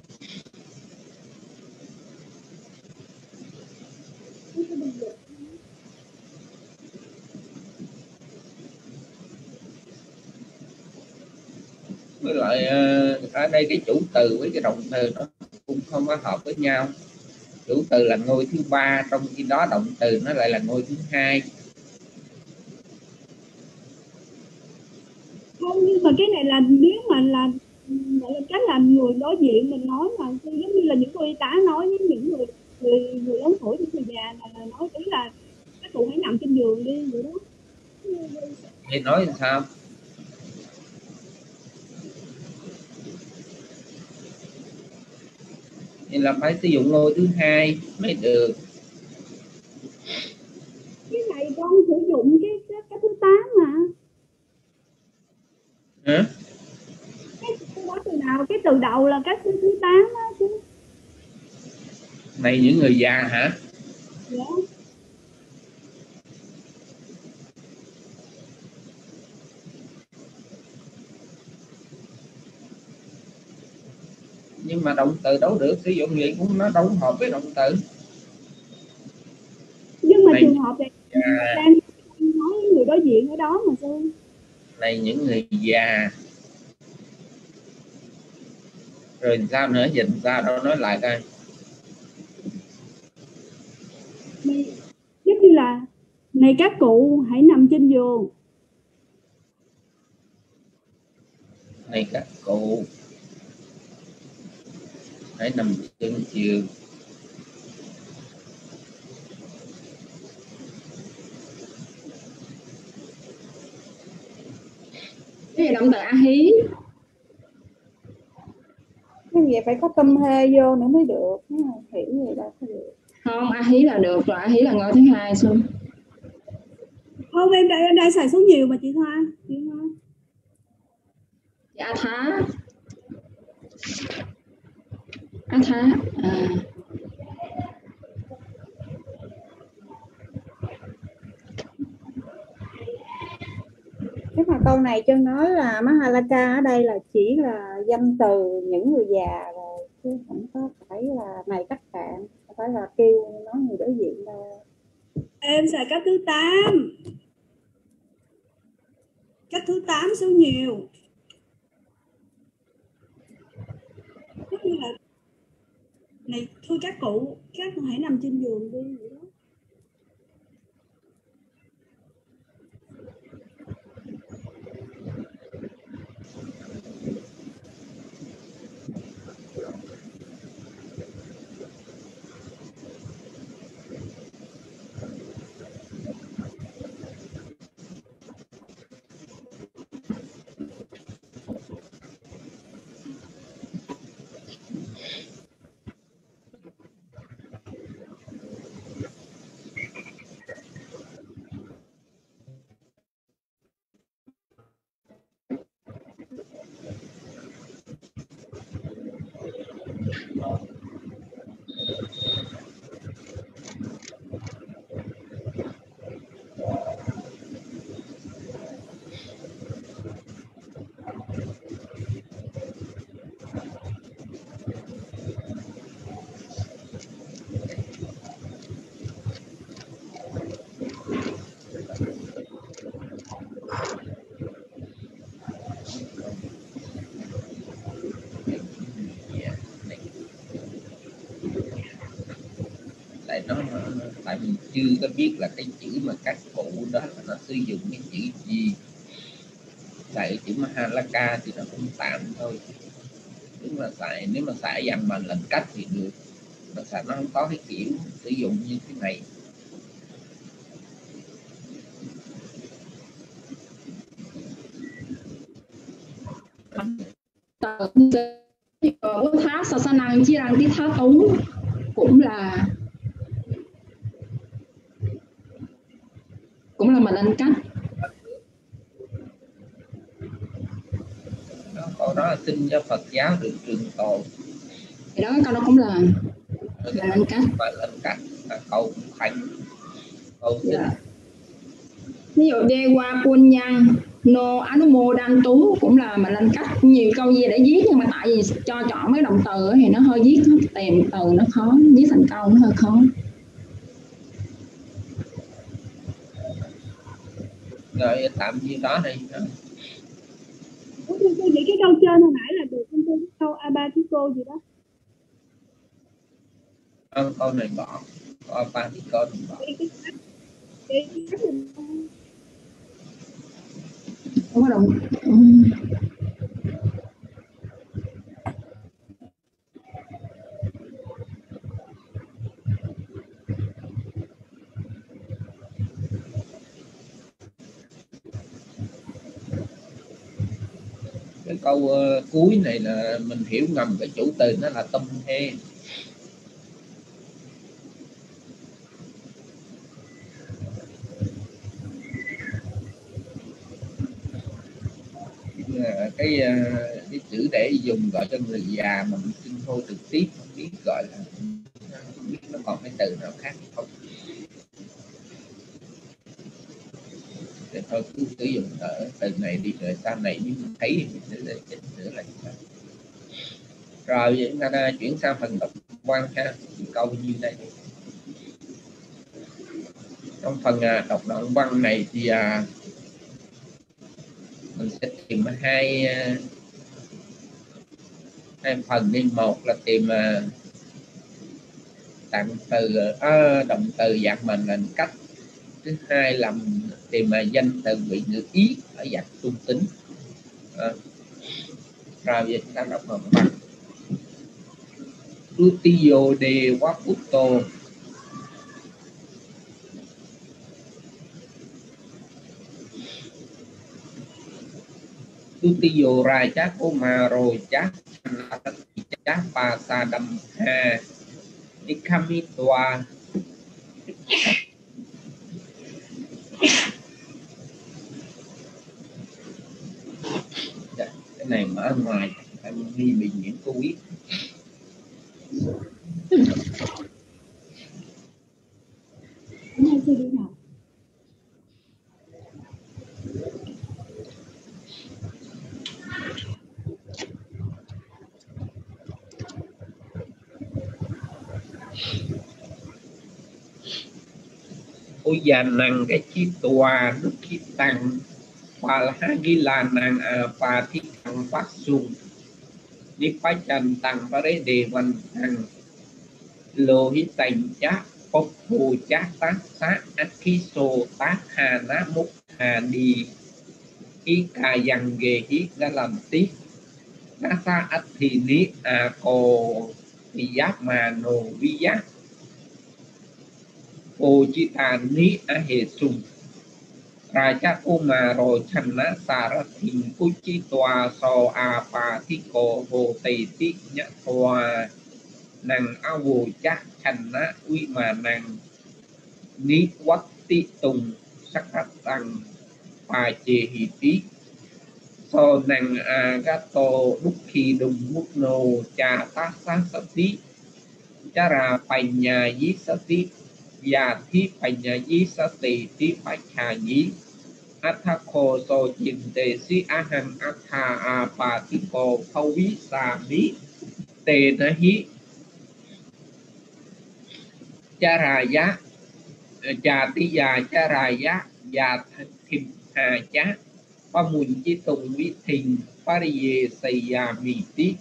Với lại ở đây cái chủ từ với cái động từ nó cũng không có hợp với nhau. Chủ từ là ngôi thứ ba, trong khi đó động từ nó lại là ngôi thứ hai. Không, nhưng mà cái này là nếu mà là gọi là cách làm người đối diện mình nói mà giống như là những cô y tá nói với những người người người lớn tuổi, những người già là, là nói ý là các cụ hãy nằm trên giường đi vậy đó. Thì nói làm sao? Thì là phải sử dụng ngôi thứ hai mới được. Cái này con sử dụng cái cái, cái thứ tám mà. Hả? Cái từ đó từ nào? Cái từ đầu là cái thứ thứ tám á chứ. Này những người già hả? Dạ. Nhưng mà động từ đâu được, sử dụng vậy cũng nó đâu hợp với động từ. Nhưng mà này, trường hợp này yeah. đang nói với người đối diện ở đó mà sư. Này những người già. Rồi sao nữa, dịch ra đâu nói lại coi. Giống như là này các cụ hãy nằm trên giường. Này các cụ hãy nằm trên giường. Cái gì động từ a hí? Cái vậy phải có tâm hê vô nữa mới được, hiểu gì đâu có được. Không, A Hí là được rồi, A Hí là ngôi thứ hai Xuân. Không, em đã, em đã xài số nhiều mà chị Thoa. Chị Thoa. A Thá. A Thá. À. Cái mà câu này Trân nói là Mahalaka ở đây là chỉ là danh từ những người già rồi, chứ không có phải là này các bạn, không phải là kêu nói người đối diện đâu. Em xài cách thứ tám. Cách thứ tám số nhiều. Giống như là này thôi các cụ, các cụ hãy nằm trên giường đi vậy đó. Tại nó tại mình chưa có biết là cái chữ mà các cụ đó là nó sử dụng cái chữ gì. Tại chữ Mahalaka thì nó cũng tạm thôi. Nếu mà xài nếu mà xài dặn bằng lệnh cách thì được, mà xài nó không có cái kiểu sử dụng như thế này. Của Thá sa sa năng chi rằng tí Thá tú cũng là cũng là mình anh cách. Câu đó là xin cho Phật giáo được trường tồn. Thì đó câu đó cũng là là anh cách. Và lên cách là câu thành câu xin. Yeah. Ví dụ Dewa Punyan No Anumodantu cũng là mà lên cách, nhiều câu gì để viết, nhưng mà tại vì cho chọn mấy động từ thì nó hơi viết tìm từ nó khó, viết thành câu nó hơi khó. Rồi tạm như đó đi. Ủa, tôi, tôi nghĩ cái câu trên hồi nãy là được, tôi cái câu Abatiko gì đó. À, câu này bỏ, câu Abatiko mình bỏ. Không có động. Ừ. Cái câu uh, cuối này là mình hiểu ngầm cái chủ từ nó là tâm he. Cái uh, cái chữ để dùng gọi cho người già mà mình xưng hô trực tiếp không biết gọi là không biết nó còn cái từ nào khác không. Thì thôi cứ sử dụng ở từ này đi, rồi sau này nếu mình thấy thì mình sẽ chỉnh sửa lại. Rồi chúng ta chuyển sang phần đọc văn ha, câu như đây. Trong phần đọc đoạn văn này thì mình sẽ tìm hai hai phần đi. Một là tìm tặng từ à, động từ dạng mệnh lệnh cách. Thứ hai là tìm danh từ vị ngữ ý ở dạng trung tính. À, rồi vậy chúng ta đọc đoạn văn. Tutiyo de Wakuto Tutiyo ra chát Omaro chát chát pa sa đâm ha Nikamitoa này mà ở ngoài em đi bị nhiễm Covid. Nay chưa đi học. Ôi già năng cái chi tòa đức khí tăng và là ghi là năng à và thi tăng phát sung đi phải chân tăng và đấy đề văn tăng lô hít tành chá bốc hồ chá tác sát ác khí sô tác hà ná múc hà đi ý ca dăng ghê hít ra làm tí ná xa ách thì ní à cô thì giáp mà nô vi giáp cô chi tàn ní á hệ sung ra cha cô mà rồi thành ná xa ra thình cô chi tòa so à bà thi cổ hồ tây tí nhã tòa năng áo vô chắc thành ná uy mà năng ní quát tí tùng sắc hát tăng bà chê hì tí so năng à gá tô đúc khi đùng mút nô cha tá sát sát tí cha ra bành nhà dí sát tí và thi bành nhà dí sát tí tí bạch hà dí atha khô so chìm tề si a hằng atha a bà tí cổ thâu ví xà bí tề na hí cha ra giá cha tí già cha ra giá và thìm hà chá ba mùn chi tùng vi thình ba rìa xây già mì tí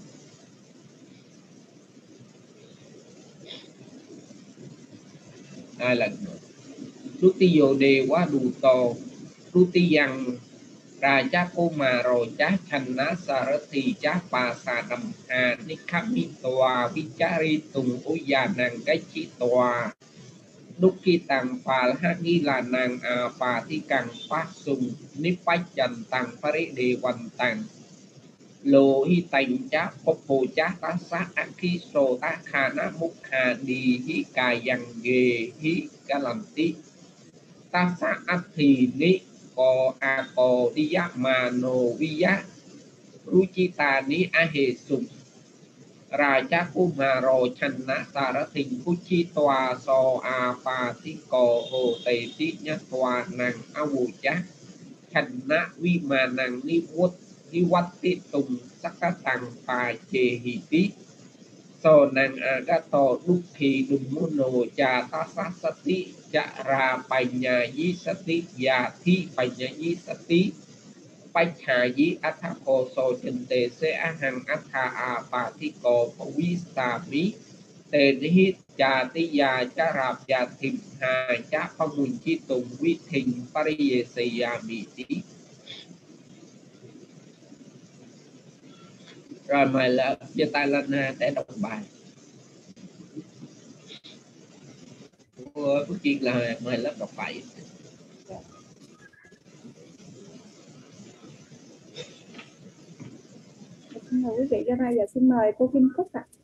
hai lần nữa lúc tí dồ đề quá đủ to lúc tí dăng ra cha cô mà rồi cha thành ná xa rớt thì cha bà xa đầm hà ní khá mi tòa vi cha ri tùng ôi già nàng cái chi tòa đúc khi tăng phà hát ghi là nàng à phà thi càng phát sung ní bách chân tăng phá rế đề hoàn tăng lô hi tành chá bốc hồ chá tá sát ác khi sô tá khá ná múc hà đi hi cà dăng ghê hi ca làm tí tá sát ác thì ní có a có đi giác mà nô vi giác ru chi ta ní a hề sung ra cha cô mà rồi thành ná sa ra thình cô chi tòa so a pa tí cổ hồ tây tí nhá tòa nàng a vô chá thành ná vi mà nàng ni vốt ni vắt tí tùng sắc cá tăng pa chê hì tí so nàng a gá to đúc khi đùng mô nô cha ta sát sát tí cha ra bành nhà dí sát tí và thi bành nhà dí sát tí bạch hà dí atha cô so chân tề se a hằng atha a bà thi cô phá vi xà bí tề ní hít cha tí già cha rạp cha thìm hà cha phá mùn chi tùng vi thình phá rìa xây già mì tí. Rồi mời là giơ tay lên để đọc bài. Của Chiên là mời lớp đọc bài. Xin mời quý vị ra đây, giờ xin mời cô Kim Cúc ạ.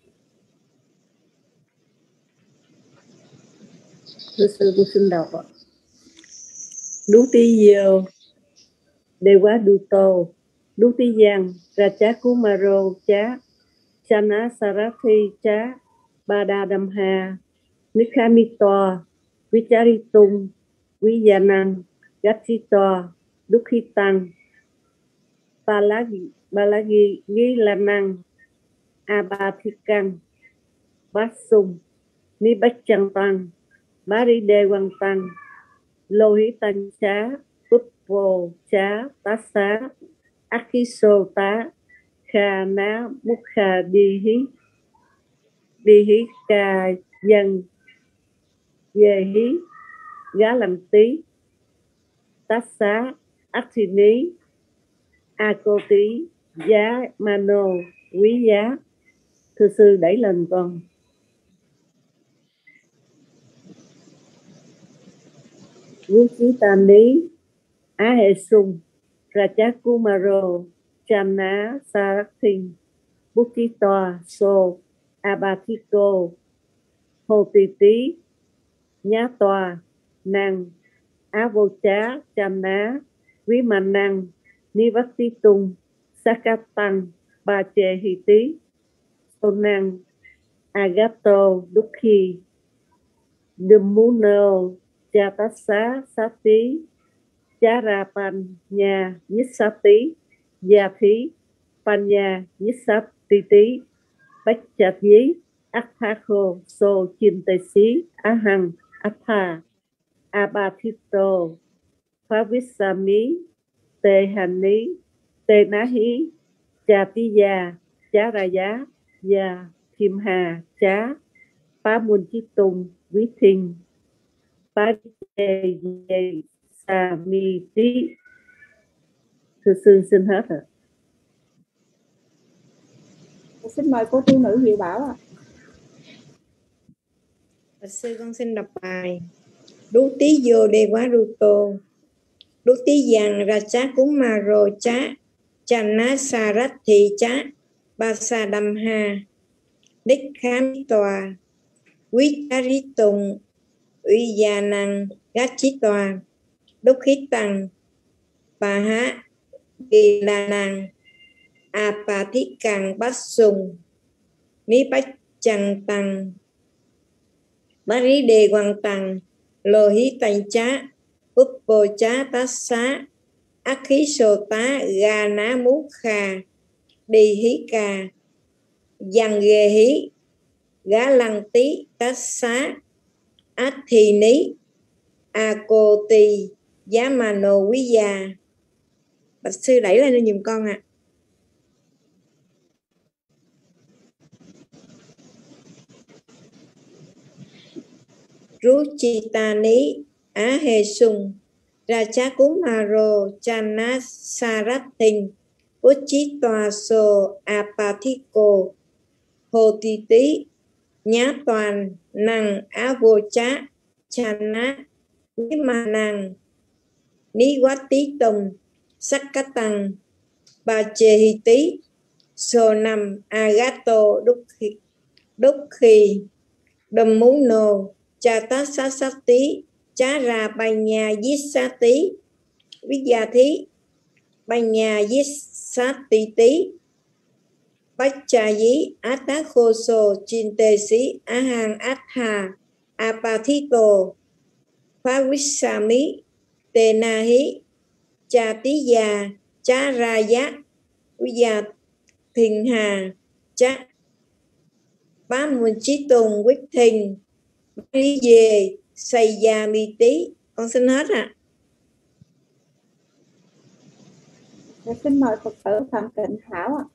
Thưa sư, cô xin đọc ạ. Đú tí diêu đề quá đu tô đú tí giang ra chá cú ma rô chá chana sarathi chá ba đa đam ha nikhamito vicharitung viyanang gachito dukhitang balagi balagi gilanang abathikang basung nibachantang bari dewan tăng lô hí tăng chá búp vô chá tá xá akiso tá kha ná múc kha đi hí đi hí ca dân về hí gá làm tí tá xá athini a cô tí giá mano quý giá. Thưa sư đẩy lên con. Vũ chí ta ní á hệ sung ra chá cú ma rô cham ná sa rắc thinh bút chí toa sô a ba thi cô hồ tì tí nhá toa năng á vô chá cham ná quý mà năng ni vắc tí tung Sakatang Pachehiti Sonang Agato Dukhi Dumuno Jatasa Sati Charapanya Nissati Yathi Panya Nissati Bachati Athako So Chintesi Ahang Atha Abathito Phavisami Tehani Tenahi Chatiya Charaya Ya Thimha Chá Pamunchitung Vithing Pache Samiti. Thưa sư xin hết rồi. Xin mời cô tu nữ Diệu Bảo ạ. À. Sư con xin đọc bài. Đu tí vô đề quá ru tô. Đu tí giang ra chá cúng mà rồ chá. Chà ná sa rát thị chá. Ba sa đâm ha. Đích khám tòa. Quý chá rí tùng. Uy già năng gát chí tòa. Đúc khí tăng. Bà há. Kỳ là nàng. À bà thiết càng bát sùng. Ní bách chẳng tăng. Bá rí đề hoàng tăng. Lô hí tành chá. Úp bồ chá tá xá. Ác khí sô tá. Gà ná mú khà. Đi hí cà. Dằng ghê hí. Gá lăng tí tá xá. Át thì ní. À cô tì. Giá mà nô quý già. Bạch sư đẩy lên giùm con ạ. À. Rú chi ta ní á hề sung ra chá cú mà rồ chan ná sa rát thình bố chí tòa sô a pa thi cô hồ tì tí nhá toàn năng á vô chá chan ná ní mà năng ní quá tí tùng sắc cá tăng bà chê hi tí sô nằm agato đúc khi đúc khi đầm mú nô cha tá sát sát tí chá ra bành nhà giết sát tí viết gia thí bành nhà giết sát tí tí bách trà dí át tá khô sô chinh tê sĩ á hàng át hà a pa thi tô phá quýt sa mí tê na hí cha tí già chá ra giá quý gia thình hà chá bá mùn chí tùng quyết thình đi về xây già mi tí. Con xin hết ạ. À. Xin mời Phật tử Phạm Tịnh Thảo ạ. À.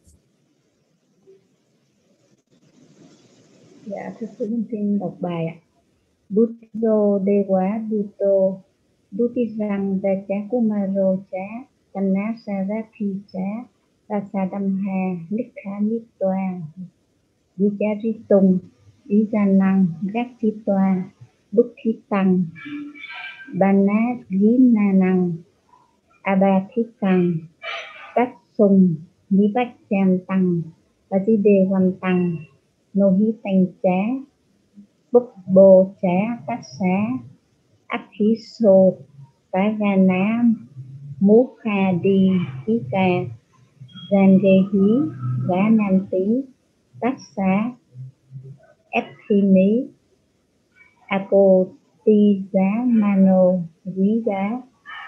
Dạ thưa sư xin đọc bài ạ. Buddho Dewa Duto Dutizang Dacha Kumaro Chá Tanna Sarathi Chá Tasadamha Nikha Nitwa Vicharitung Ý gia năng gác trí toa đúc khí tăng đà ná lý na năng a ba khí tăng tát sùng lý bách cham tăng và di đề hoàn tăng nô hí tành chá bốc bồ chá tát xá ác khí sô tá ga ná mú kha đi khí ca gian ghê hí gá nam tí tát xá ép thi ní a cô ti giá mano quý giá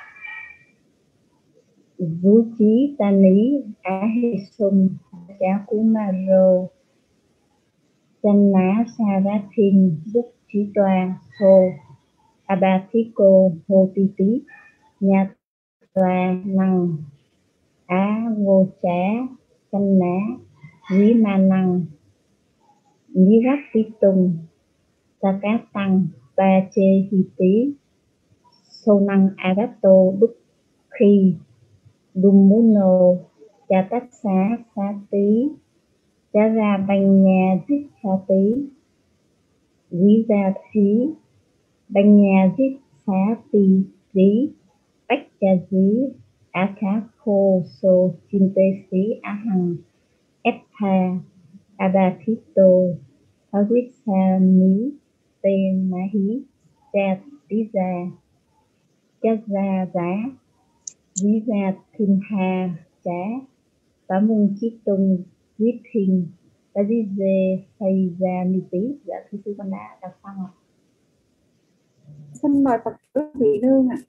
vũ trí ta ní á hê sung giá cú ma rô chân ná sa ra thinh bút trí toa hồ a ba thi cô hồ ti tí nhà toa năng á vô chá chân ná quý ma năng lý rắc tí tùng ta cá tăng ba chê hi tí sô năng agato đúc khi đùm mú nô cha tát xá xá tí cha ra bành nhà dít xá tí quý gia thí bành nhà dít xá tí tí bách cha dí á khá khô sô chinh tê xí á hằng ép tha a ba thí tô phá quyết sa mí tên má hí cha tí gia cha gia giá quý gia thinh hà chá Bá mùng chi tung viết hình bá di dê thầy ra mi tí. Dạ thưa sư con đã đọc xong ạ. Xin mời Phật tử Thị Nương ạ.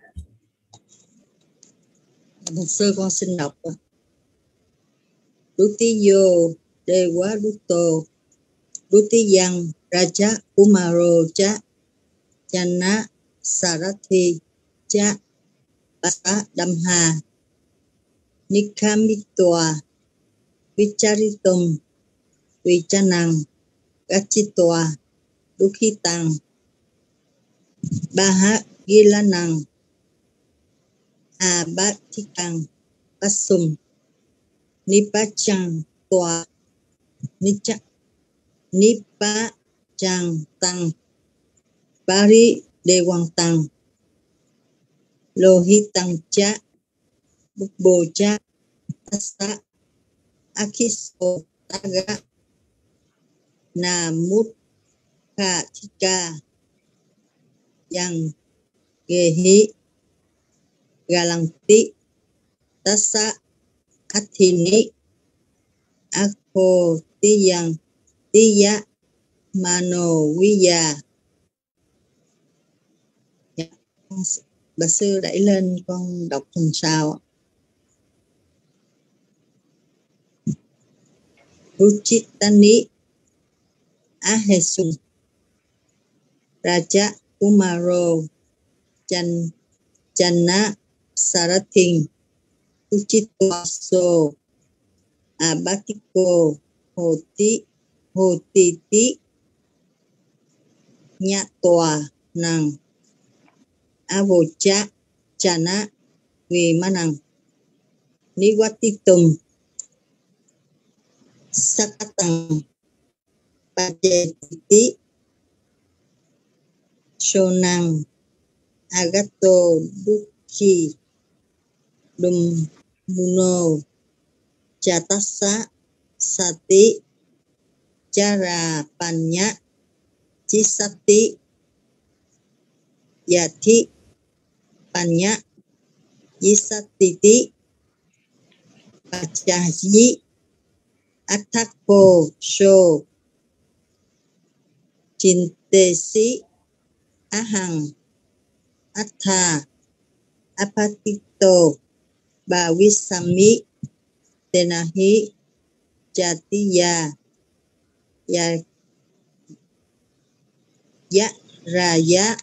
Một sư con xin đọc. Dutiyo Dewa Duto Dutiyang Raja Kumaro Cha Chana Sarathi Cha Basa Damha Nikamitwa Vicharitum Vichanang Gachitwa Dukhitang Baha Gilanang Abatikang Pasum Nipachang Tòa Nicha Nipachang Tăng Bari Dewang Tăng Lohitang Cha Bukbo Cha Tassa Akiso Taga Namut Kha Chika Yang Gehi Galanti Tassa Athini Akho Tiyang Tiya Mano Viya. Dạ, bà sư đẩy lên con đọc phần sau. Ruchitani Ahesung Raja Kumaro Chan Channa Sarathin Uchitwaso Abatiko Hoti Hotiti Nyatwa Nang Avocha Chana Vimanang Niwatitum Sakatang Pajetiti Sonang Agato Dukhi Dum Muno Chatasa Sati Chara Panya Chisati Yati Panya Yisatiti Pachayi Athako So Chintesi Ahang Atha Apatito Bawisami Tenahi Jatiya Ya Ya Raya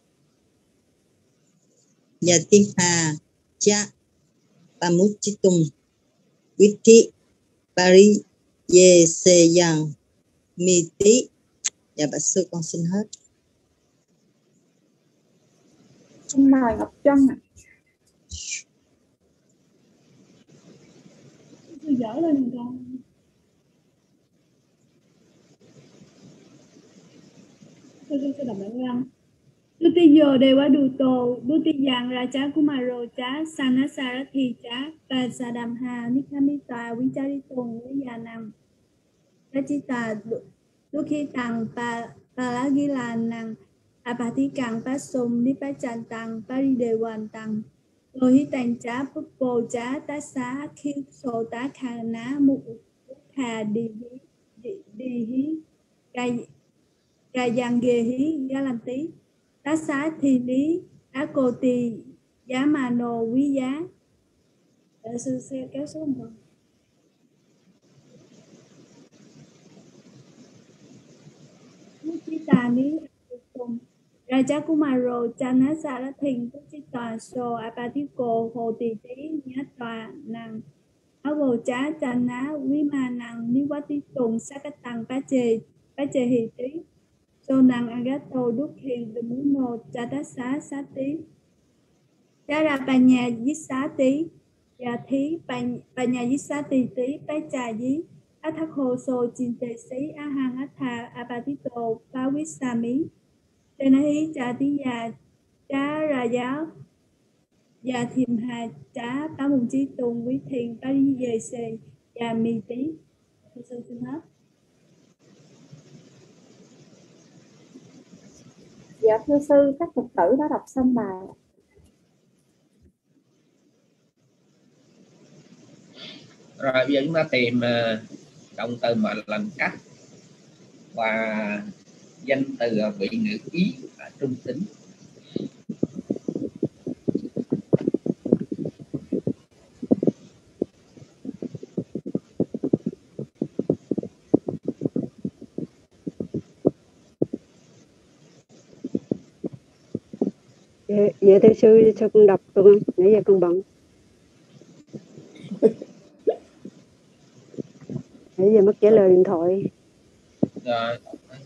Yatiha Cha Pamuchitum Vithi Pari Ye Se Yang Miti. Dạ bà sư con xin hết. Xin mời Ngọc Trân ạ. Tôi dở lên rồi con. Tôi sẽ đọc bản văn. Dutiyo Dewa Duto Dutiyang Raja Kumaro Cha Sanasarathi Cha Pasadamha Nikamita Vicharitung Viyanam Rachita Dukhitang Palagilanang Apatikang Pasum Nipachantang Paridewantang Lohitang Cha Pupo Cha Tassa Khiso Takhana Mukha Dihi Gayangehi Galanti Tassa Thini Akoti Yamano Quý Giá. Để sư sẽ kéo xuống rồi. Muchitani Raja Kumaro Chana Sarathin Puchita So Apatiko Hồ Tỳ Tí Nhát Tòa Nàng Avo Chá Chana Vima Nàng Niwati Tùng Sakatang Pache Pache Hì Tí So Nàng Agato Dukhi Dumuno Chatasa Sati Chara Panya Yisati Yathi Panya Yisati Tí Pacha Yi Athakho So Chinte Sĩ Ahang Atha Apatito Pawisami Tenahi Chatiya Cha Raya Và Thiềm Hà Cha Ba Mùng Chi Tùng Quý Thiền Pari Dề Sề Và Mì Tí. Thưa sư xin hết. Dạ thưa sư, các Phật tử đã đọc xong bài. Rồi bây giờ chúng ta tìm uh, động từ mà làm cách và danh từ vị ngữ ý ở trung tính. Vậy, vậy thưa sư sao con đọc được không? Nãy giờ con bận. Nãy giờ mất trả lời điện thoại. Rồi.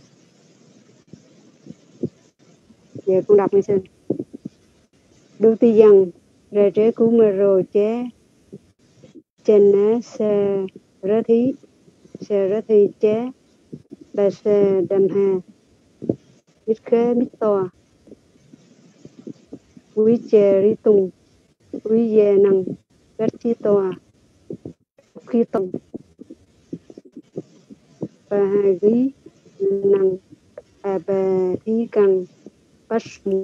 Giờ con đọc đi sư. Đu ti dần ra trẻ cú mơ rồ chế trên ná xe rớ thí xe rớ thi chế bà xe đầm hà mít khế mít to quý chè ri tùng quý dè năng gắt chi to khi tùng bà hà ghi năng à bà thí căng bát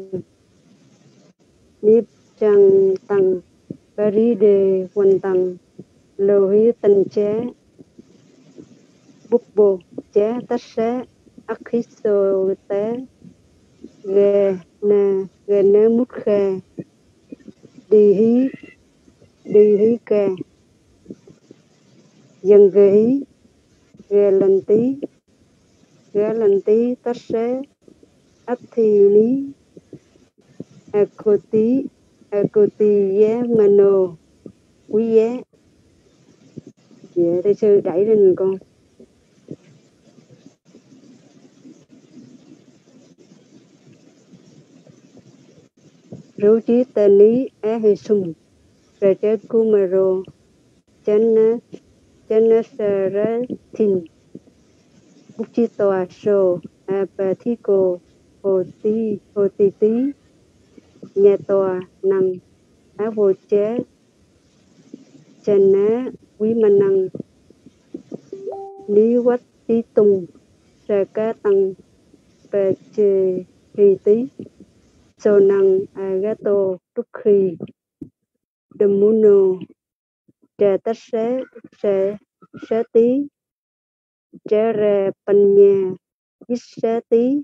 nếp chăng tăng bà ri đề quần tăng lô hí tân chế bút bồ chế tất xế ác khí sô tế ghê nè ghê nê mút khê đi hí đi hí kê dân ghê hí ghê lần tí ghê lần tí tất xế ác thi ní ác cô tí ác cô tí yé mà nô quý yé. Vậy thầy sư đẩy lên con. Rú chí tên lý á hì sùng rồi chết cú mà rô chân ná chân ná sơ rá thìn bút chí tòa sô à bà thí cô hồ tí hồ tí tí nhà tòa năng á vô chế chân ná quý mà năng lý quách tí tùng ra cá tăng bà chê rì tí sô năng agato trúc khì đầm mù nô trà tất xế xế xế tí trà rè bần nhà ít xế tí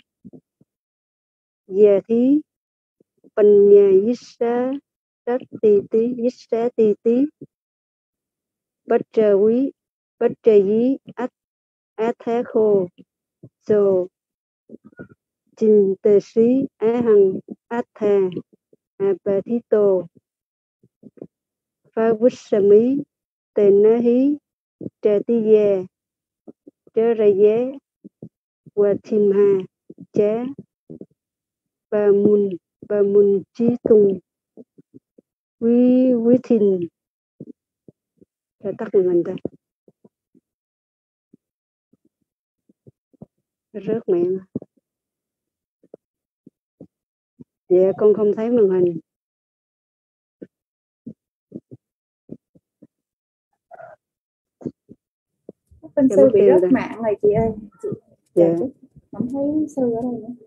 dè thí bần nhà ít xế xế tí tí ít xế tí tí bất trà quý bất trà dí át át thế khô sô trình tề sĩ á hằng át thè à bà thí tô pha vứt sa mí tên ná hí trà tí dè trà ra dé và thìm hà chế bà mùn bà mùn chí tùng quý quý thìn là tắt mình ta rớt mẹ mà. Dạ con không thấy màn hình. Bên Dạ, sư mất bị tiêu rớt rồi. mạng rồi chị ơi. Chị Dạ. dạ. Không thấy sư ở đây nữa.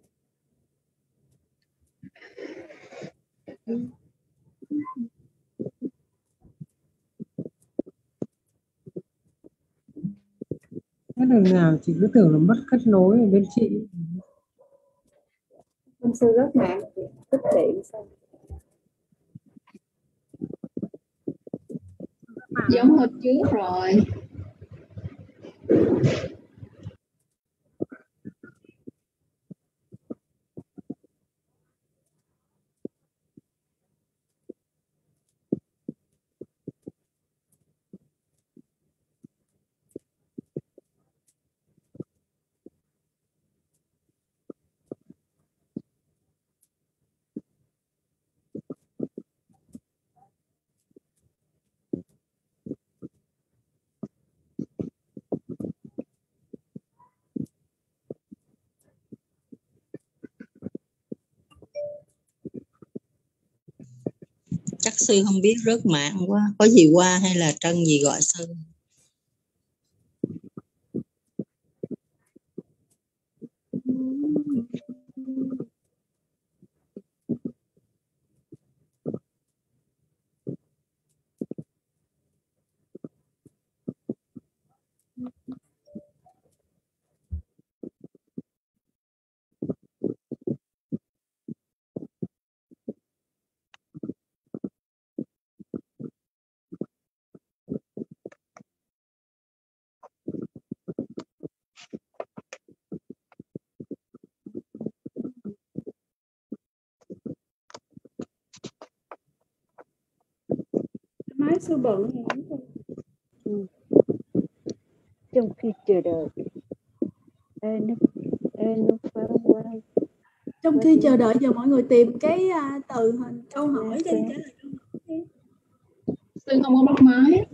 Cái đường nào chị cứ tưởng là mất kết nối ở bên chị. Bên sư rớt mạng tích điện sao? Giống hồi trước rồi. Chắc sư không biết rớt mạng quá. Có gì qua hay là Trân gì gọi sư? máy sư bận Ừ. Trong khi chờ đợi ê nó ê nó phá qua trong khi chờ đợi giờ mọi người tìm cái à, từ hình câu hỏi đi, trả lời câu hỏi đi. Sư không có bắt máy.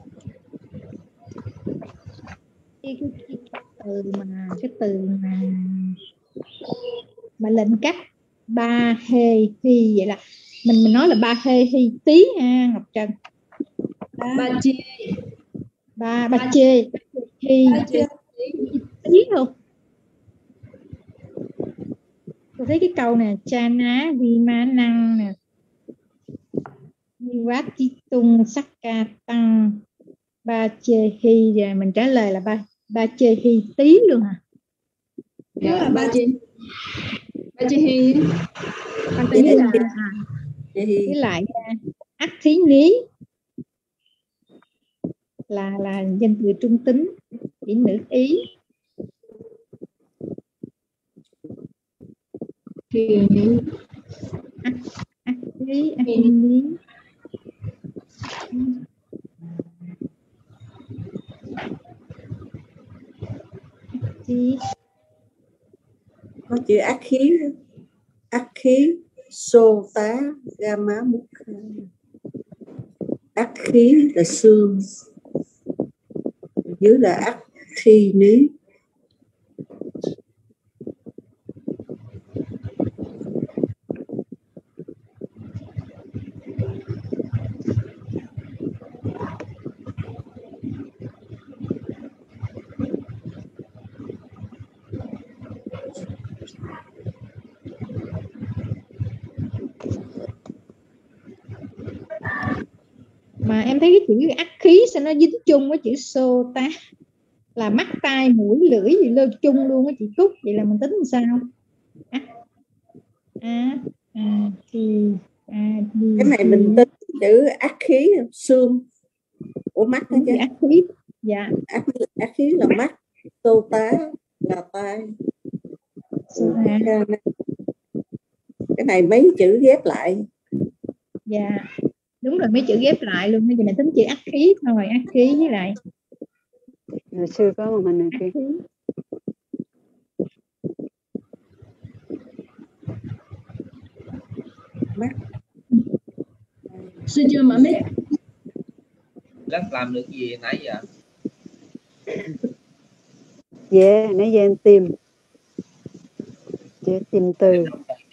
cái, cái, cái, cái từ mà cái từ mà mà lệnh cắt ba hê hi, vậy là mình mình nói là ba hê hi tí ha Ngọc Trân. Ba chê. Ba ba chê hi Ba chê. tí không? Tôi thấy cái câu nè, cha ná vi ma năng nè, vát chi tung sắc ca tăng ba chê hi, rồi mình trả lời là ba ba chê hi tí luôn hả? Dạ, ba chê ba chê hi. Con tí là à, với lại ác thí ní là là danh từ trung tính chỉ nữ ý. Thì ác ác thí ác thí ní thí có chữ ác khí, ác khí xô tá gamma múc, ác khí là xương, dưới là ác thi ní. mà em thấy cái chữ ác khí sao nó dính chung với chữ xô tá, là mắt tai mũi lưỡi gì lơ chung luôn á chị Cúc, vậy là mình tính làm sao? À, à, à, thì, à, thì, Cái này mình tính chữ ác khí xương của mắt thôi chứ. Ác khí, dạ. Ác, ác khí là mắt, xô tá là tai. Xô tá. Cái này mấy chữ ghép lại. Dạ, đúng rồi, mấy chữ ghép lại luôn. Bây giờ mình tính chữ ác khí thôi, ác khí với lại hồi xưa có một hình này kia. Mắt. Sư chưa mở mic. Lớp làm được gì nãy giờ? Dạ, nãy giờ em tìm Chị tìm từ.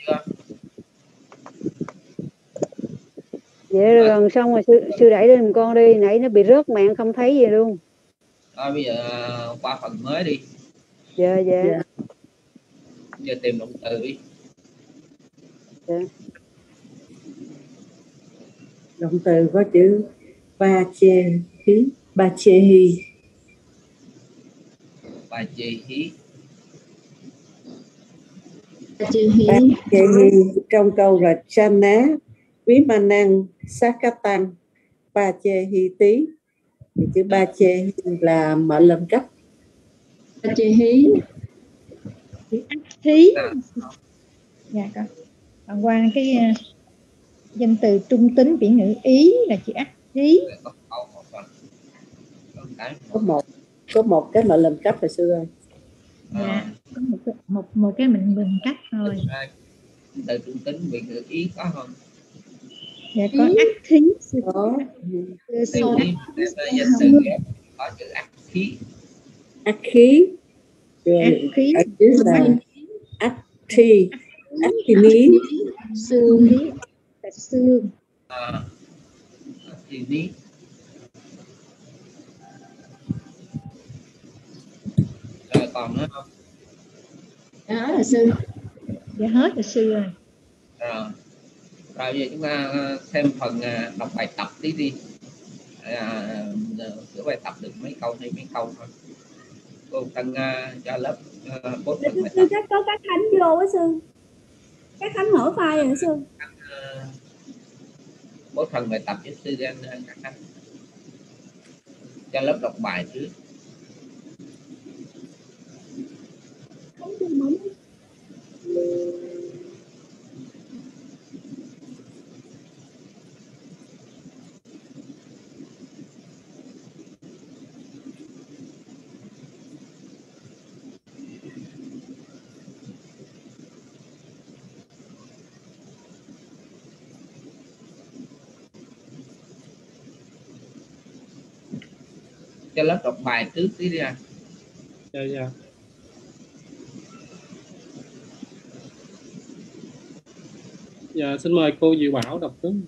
Dạ rồi gần xong rồi sư, sư đẩy lên con đi, nãy nó bị rớt mạng không thấy gì luôn. Thôi bây giờ qua phần mới đi. Dạ dạ. Dạ. Giờ tìm động từ đi. Dạ. Động từ có chữ ba chê hí, ba chê hi. Ba chê hí. Ba chê hí. Ba chê hi trong câu là chana quý ma năng sakatang ba chê hi tí. Thì chữ ba chê hi là mệnh lệnh cấp. Ba chê hí. chữ ác khí. Dạ con. Còn qua cái uh, danh từ trung tính biển ngữ ý là chữ ác khí. Có một có một cái mệnh lệnh cấp hồi xưa ơi. Dạ, có một cái, một một cái mệnh lệnh cấp thôi. Từ trung tính biển ngữ ý có không? Dạ có ác khí. Có. Danh từ ghép có chữ ác khí. Ác khí. Rồi ác khí ở dưới là ác thi, ác thi ní. Xương ní là xương. À, ác thi ní. Rồi còn nữa không? Dạ hết rồi sư. Dạ hết rồi sư rồi. Rồi. Rồi bây giờ chúng ta xem phần đọc bài tập tí đi. À, sửa bài tập được mấy câu hay mấy câu thôi. Cô Tân uh, cho lớp uh, bốt phần bài tập. Sư có các Khánh vô á sư. Các Khánh mở file rồi sư. Uh, bốt phần bài tập với sư đang các Khánh. Cho lớp đọc bài trước. cho lớp đọc bài trước tí đi à. Dạ dạ. Dạ xin mời cô Diệu Bảo đọc trước.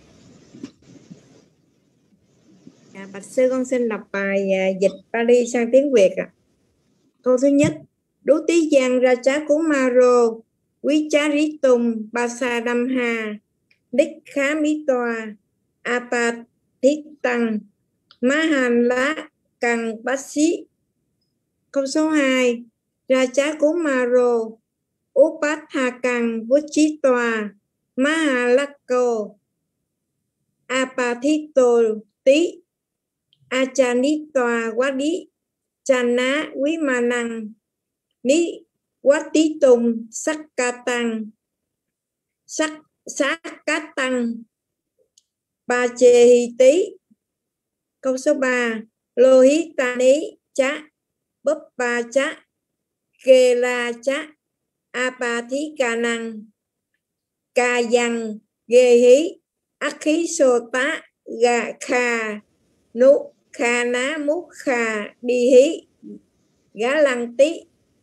À, bạch sư con xin đọc bài à, dịch Pali sang tiếng Việt ạ. À. Câu thứ nhất: Đú tí giang ra chá cú ma rô quý chá rí tùng ba sa đam ha đích khá mỹ tòa apa thiết tăng má hàn lá căng bát xí. Câu số hai: Ra chá cú ma rô upat ha căng vút chí tòa má hà lắc cô apa thiết tô tí achani tòa quá đi chana quý ma năng ní quá tí tùng sắc ca tăng sắc sát cá tăng ba chê hi tí. Câu số ba: Lô hí ta ní chá bấp ba chá kê la chá apa thí ca năng ca dăng ghê hí ác khí sô tá gà kha nụ kha ná mút kha đi hí gá lăng tí.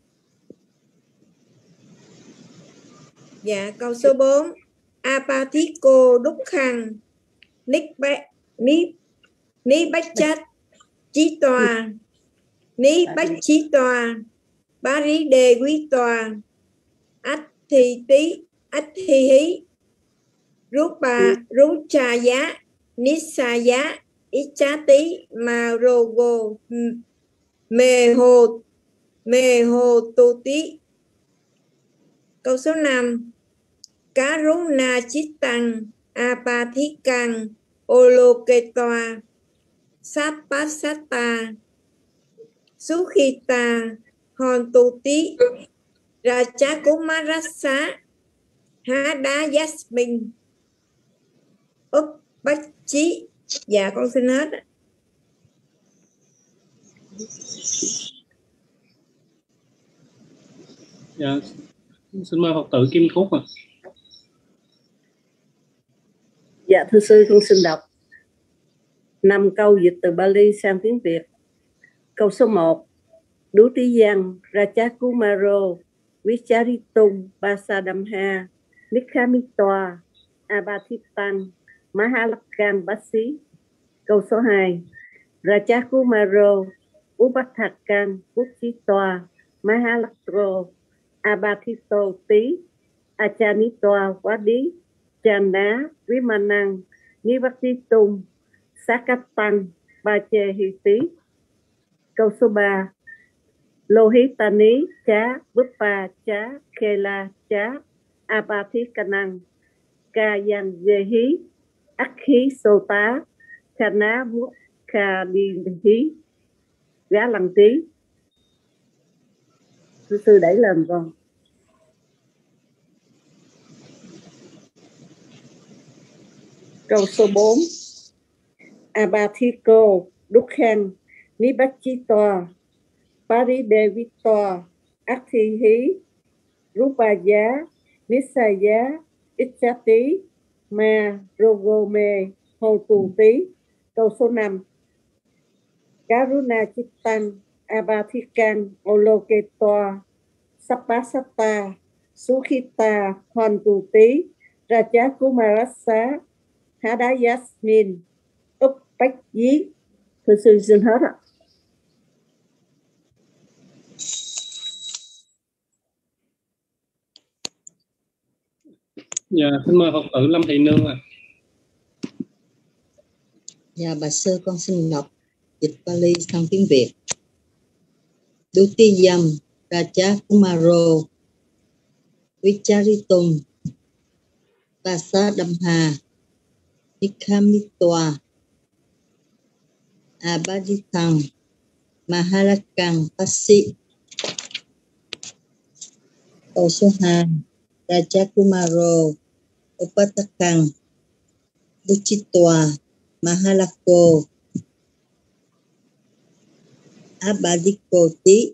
Dạ, câu số bốn: Apathiko đúc khăn ních bách ní ní bách chát chí tòa ní bách chí tòa bá rí đề quý tòa ách thi tí ách thi hí rút bà rút trà giá ní xa giá ít chá tí mà rô gô mê hồ mê hồ tu tí. Câu số năm: Karuna Chittang Apathikang Oloketoa Sapasata Sukhita Hontuti Rajakumarasa Hada Yasmin Úc Bách Chí. Dạ con xin hết. Dạ xin mời Phật tử Kim Cúc ạ. À. Dạ thưa sư, con xin đọc năm câu dịch từ Bali sang tiếng Việt. Câu số một: Đú tí giang Rajakumaro Vicharitung Basadamha Nikhamitwa Abathitang Mahalakang Basi. Câu số hai: Rajakumaro Upathakang Puchitoa Mahalakro Abathito Tí Achanitoa Wadi Chana Vimanang Nivatitung Sakatang Bache Hiti. Câu số ba: Lohitani Chá Bupa Chá Khela Chá Apathikanang Kayang Jehi Akhi Sota Khana Mukha Đi Gá Lăng Tí. Sư sư đẩy lên con. Câu số bốn: Abathiko Dukhan Nibachitoa Paridevitoa Akhihi Rupaya Nisaya Ichati Ma Rogome Hotu Tí. Câu số năm: Karuna Chittang Abathikang Oloketoa Sapasata Sukhita Hontu Tí Rajakumarasa Hada Yasmin Úc Bách Dí. Thưa sư xin hết ạ. Dạ xin mời Phật tử Lâm Thị Nương ạ. À. Dạ bà sư con xin đọc dịch Pali sang tiếng Việt. Dutiyam Rajakumaro Vicharitum Basadamha Nikhamitwa Abaditang Mahalakang Pasi. Câu số hai: Rajakumaro Upathakang Buchitwa Mahalako Abadikoti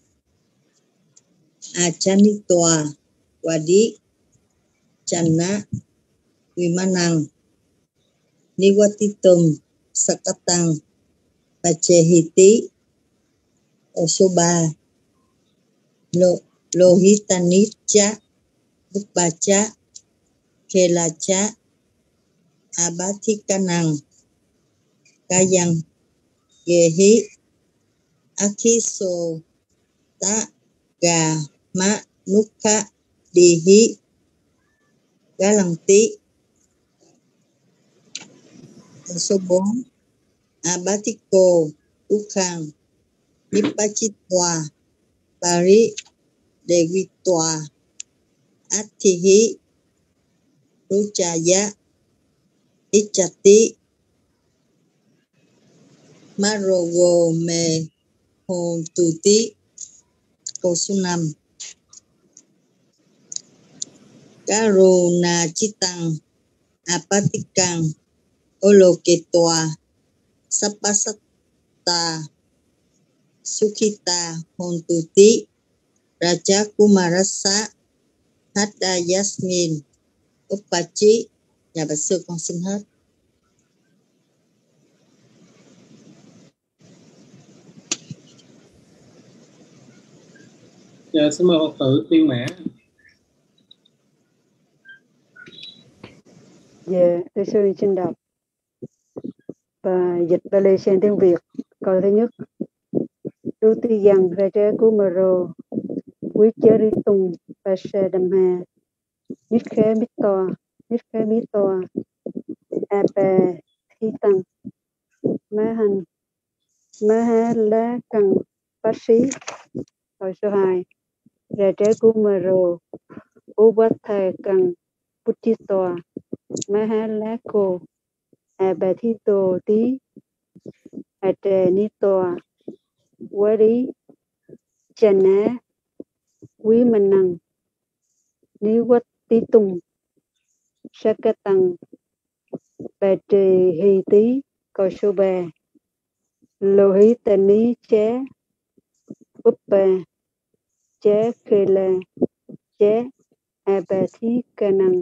Achanitwa Wadi Chana Vimanang Niwatitum Sakatang Pachehiti. Câu số ba. Lo, Lohitanicha, Bupacha, Kelacha, Abatikanang, Kayang, Gehi, Akiso, Ta, Gà, Ma, Nukha, Dihi, Galanti. Câu số bốn. Abatiko, Ukhang, Nipachitwa, Pari, Dewitwa, Athihi, Ruchaya, Ichati, Marogo, Me, Hồn Tuti. Câu số năm. Karuna Chitang, Apatikang, Oloketwa, Sapasata, Sukhita, Hontuti, Raja Kumarasa, Hadda Yasmin, Upachi. Dạ bạch sư con xin hết. Dạ, xin mời Phật tử Tiên Mã. Dạ, thưa sư xin đọc và dịch Pali sang tiếng Việt. Câu thứ nhất. Ruti yang Raja Kumaro Vicharitung Pasadamha Nikhe Mitoa Nikhe Mitoa Apa Thitang Mahan Mahala Kang Pasi. Câu số hai. Raja Kumaro Uvatha Kang Puchitoa Mahalako Abathito Tí Atenitoa Wari Chana Vimanang Niwatitung Sakatang Patihiti. Câu số ba. Lohitani Chá Uppa Chá Khela Chá Abathikanang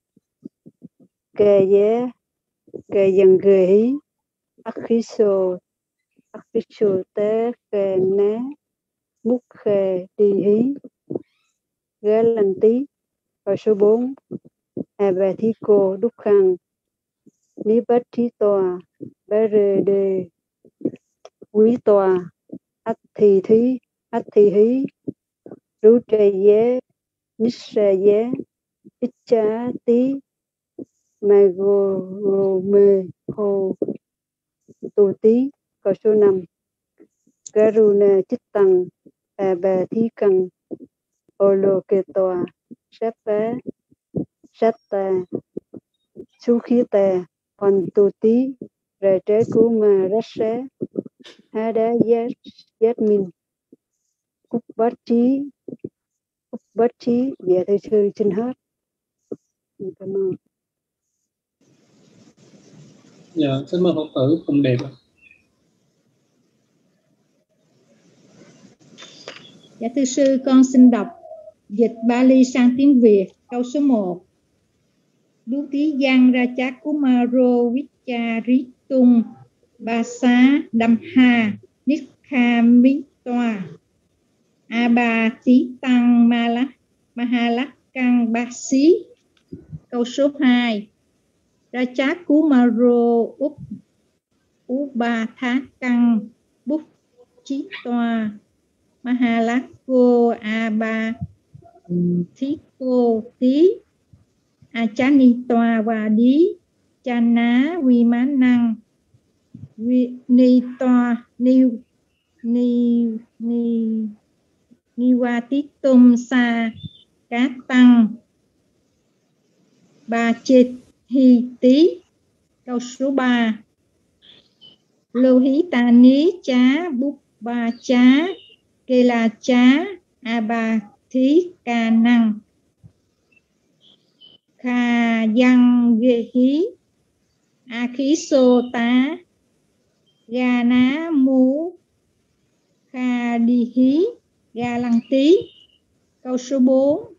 Kaya Kayangehi Akhiso Akhiso Te Kana Mukhe Dihi Galanti. Câu số bốn. Abathiko Dukhang Nipatitoa Barede Vitoa Athithi Athihi Ruchaya Nishaya Ichati Magorome Ho Tuti. Câu số năm. Karuna Chittang Abathikang Oloketoa Sapa Satta Sukhita Pantuti Raja Kumarasa Hada Yasmin Upbachi Upbachi. Dạ thưa sư xin hết. Cảm ơn. Dạ, xin mời Phật tử Phùng Đẹp. Dạ thưa sư, con xin đọc dịch Bali sang tiếng Việt. Câu số một. Duti yang Raja Kumaro Vicharitung Basa Damha Nikhamitoa Abathitang Mahalakang Basi. Câu số hai. Raja Kumaro Up Ubathakang Bukchitoa Mahalako Abathiko Tí Achanitoa Vadi Chana Vimanang Nitoa Ni Ni Ni Niwatitum Sa Katang Ba Chê Hi Tí. Câu số ba. Lohitani Chá Bút Ba Chá Kela Chá Abathikanang Khayang Gehi Akhiso Tá Gana Mu Khadihi Galanti. Câu số bốn.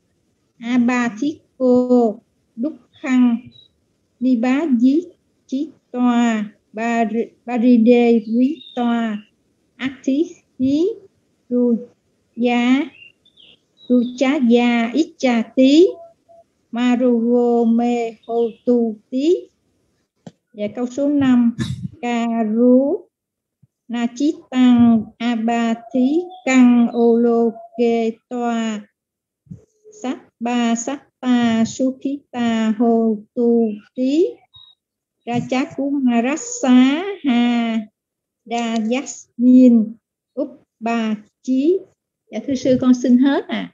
Abathiko Dukhang Nibaji Chitoa Paride quý toa ác thí hí ru giá ru chá gia ít cha tí marugo me hô tu tí. Và câu số năm Karu na chí tăng aba thí căng ô lô kê toa sát ba sát ta su khí ta hô tu tí ra chá cú marasa ha đa yasmin úp ba chí. Dạ thưa sư con xin hết à.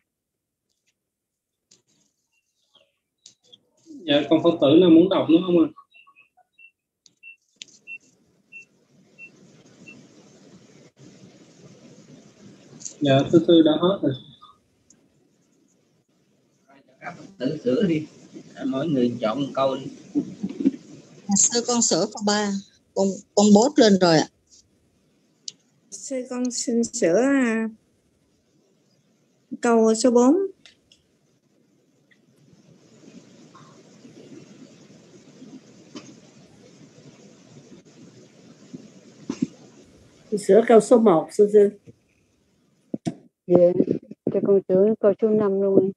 Dạ con Phật tử nào muốn đọc nữa không ạ? Dạ thưa sư đã hết rồi. Các Phật tử sửa đi, mỗi người chọn một câu đi. Sư con sửa câu ba, con con bốt lên rồi ạ. Sư con xin sửa câu số bốn. Sửa câu số một sư sư. Dạ, cho con sửa câu số năm luôn.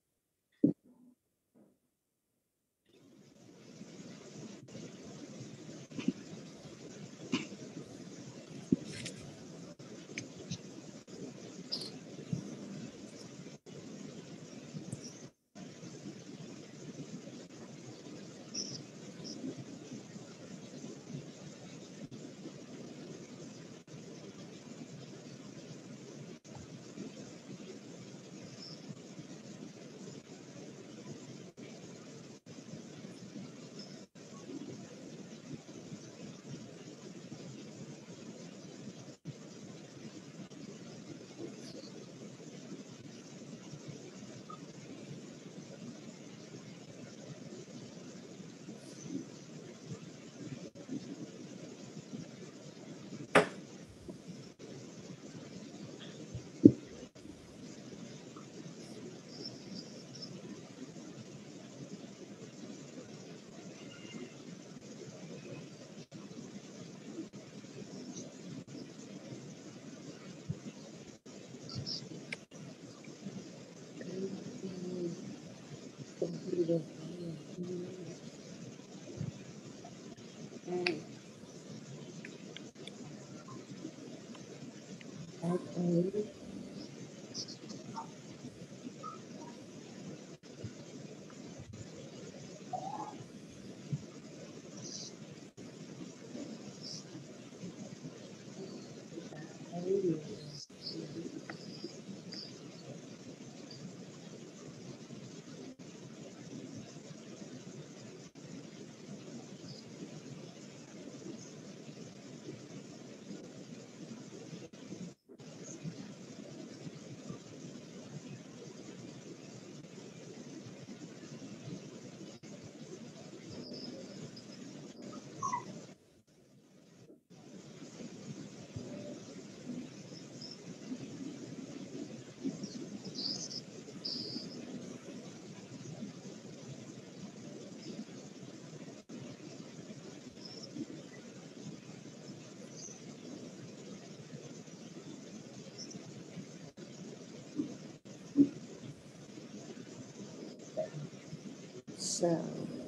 Sao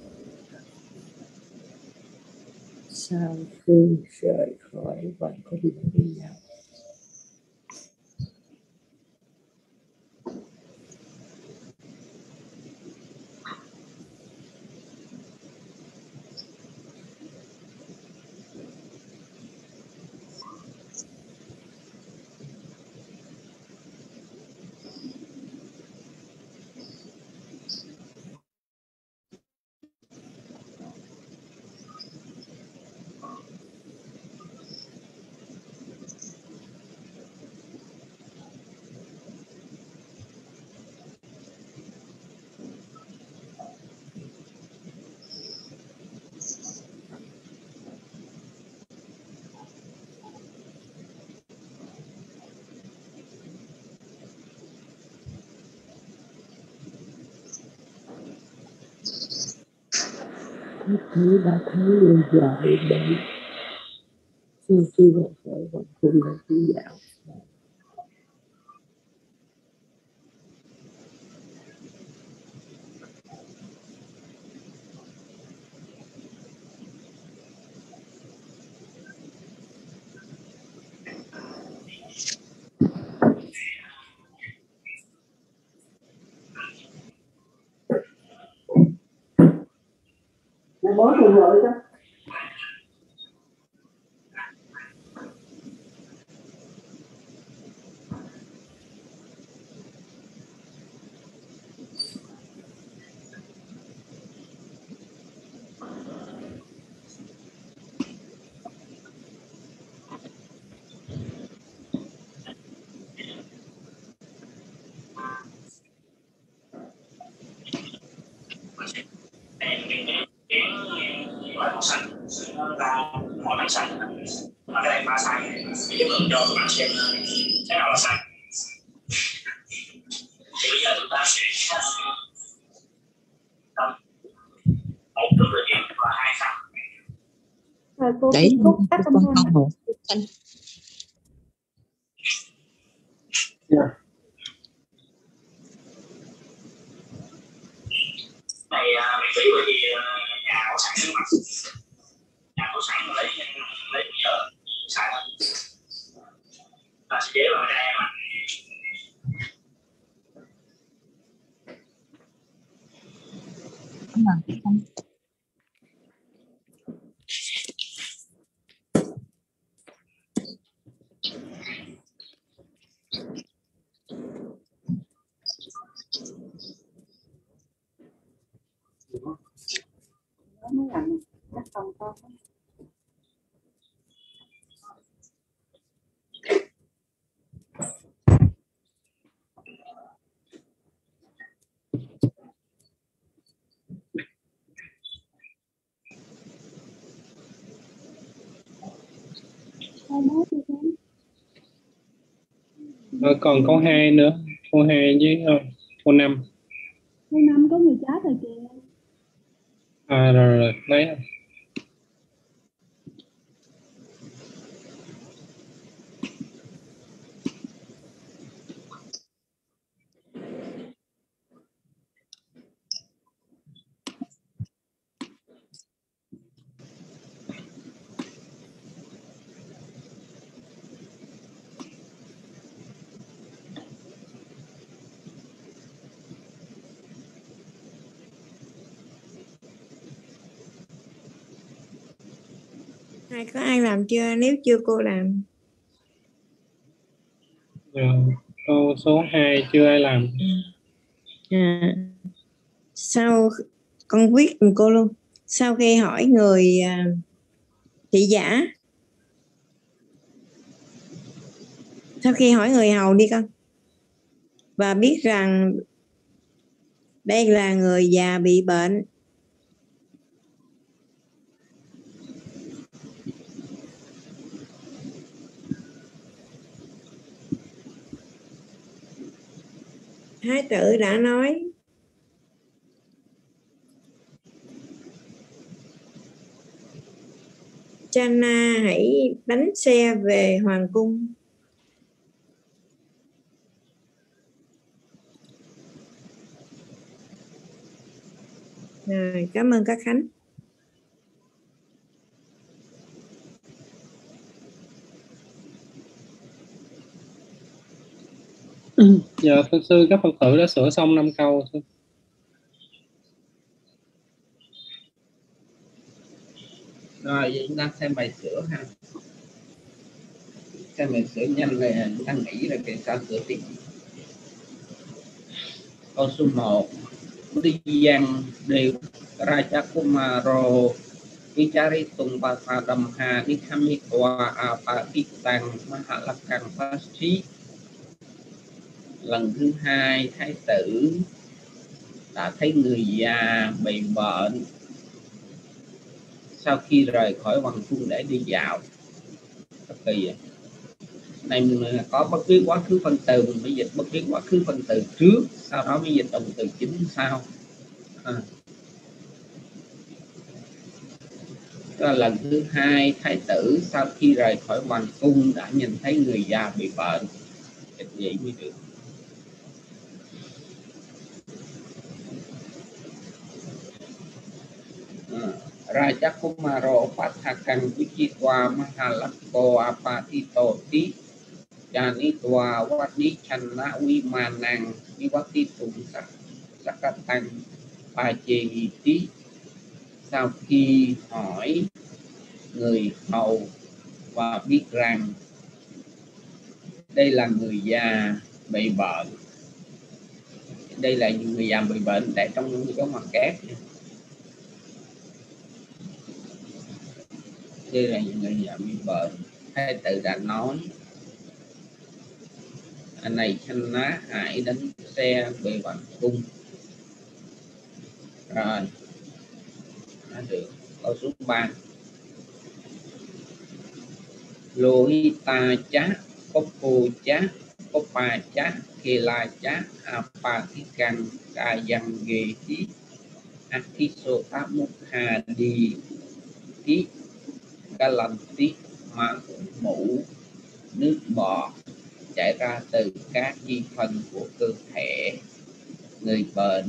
sao khi rời khỏi vẫn có điểm với nhau. Thấy đã thấy giờ bị bệnh sư sư về khởi hoàng cung là trí đạo. Bố cùng vợ đó. Xanh là mọi bánh xanh, mà cái này ba xanh thì giúp cho các bạn xem thế nào là xanh. Thì bây giờ chúng ta sẽ một thứ tự nhiên và hai xanh. Rồi cô đấy con con hổ xanh. Yeah. Này miễn phí bởi vì nhà có sẵn trước mặt, nhà có sẵn lấy lấy giờ xài thôi, là sẽ chế vào cho em ạ. Nó làm chắc không có. Rồi còn câu hai nữa, câu hai với uh, câu năm. Câu năm có người chết rồi kìa. À rồi rồi, lấy. Ai có ai làm chưa? Nếu chưa cô làm. Rồi, câu số hai chưa ai làm. À, sau con viết cùng cô luôn. Sau khi hỏi người à, thị giả, sau khi hỏi người hầu đi con, và biết rằng đây là người già bị bệnh, Thái tử đã nói Channa hãy đánh xe về hoàng cung. Rồi, cảm ơn các Khánh. Giờ thưa sư các Phật tử đã sửa xong năm câu. Rồi vậy chúng ta xem bài sửa ha. Xem bài sửa nhanh này chúng ta nghĩ là cái sao sửa tiếp. Câu số một, Diyang Dev Rajakumaro Vicharitung Pasadam Ha Nikhamitwa Apatitang Mahalakang Pasti. Lần thứ hai, thái tử đã thấy người già bị bệnh sau khi rời khỏi hoàng cung để đi dạo. Thật kỳ vậy. Này mình có bất cứ quá khứ phân từ, mình mới dịch bất cứ quá khứ phân từ trước, sau đó mới dịch động từ chính sau. À. Và lần thứ hai, thái tử sau khi rời khỏi hoàng cung đã nhìn thấy người già bị bệnh. Vậy mới được. Raja Kumaro Pathakan Vichitwa Mahalakko Apatito Ti Janitwa Wadi Channa Vimanang Vivati Tung Sakatang Pachehiti. Sau khi hỏi người hầu và biết rằng đây là người già bị bệnh, đây là người già bị bệnh tại trong cái mặt kép, đây là người già bị bệnh, thái tử đã nói: anh này Chanh Ná, hãy đánh xe về hoàng cung. Rồi đã được. Câu số ba, Lohita chá Popo chá Popa chá Kela chá Apatikan Kayang Ge Ti Akisota Mukha Di Ti Galanti Ma Mũ. Nước bọt chảy ra từ các chi phần của cơ thể người bệnh,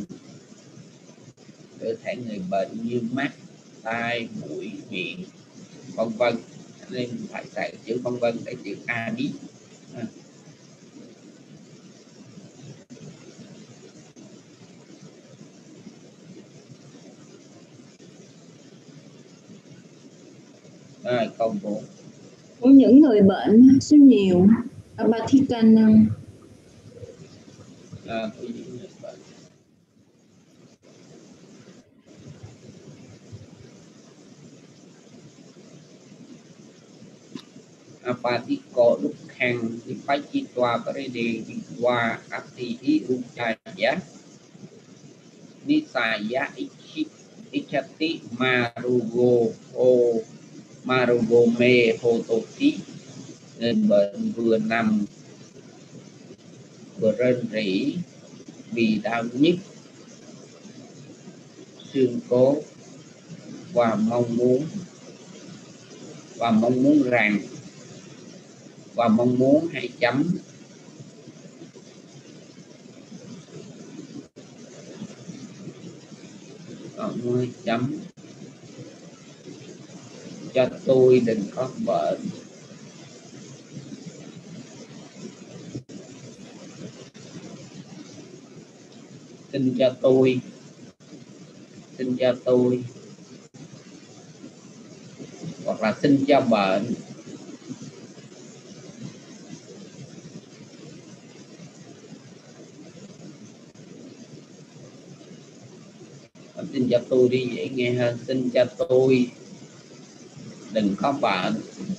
cơ thể người bệnh như mắt, tai, mũi, miệng, vân vân. Nên phải xài chữ vân vân để chữ a đi. À. Rồi câu bốn, của những người bệnh số nhiều Apatikan à, của những người bệnh. Apatiko lúc khang thì phải chi tòa có đề đi qua ati hi uchaya nisaya ichati marugo o marugo me phototi. Người bệnh vừa nằm vừa rên rỉ vì đau nhức xương cốt và mong muốn và mong muốn rằng và mong muốn hay chấm còn chấm cho tôi đừng có bệnh. Xin cho tôi, xin cho tôi, hoặc là xin cho bệnh. Xin cho tôi đi dễ nghe hơn. Xin cho tôi đừng có bệnh.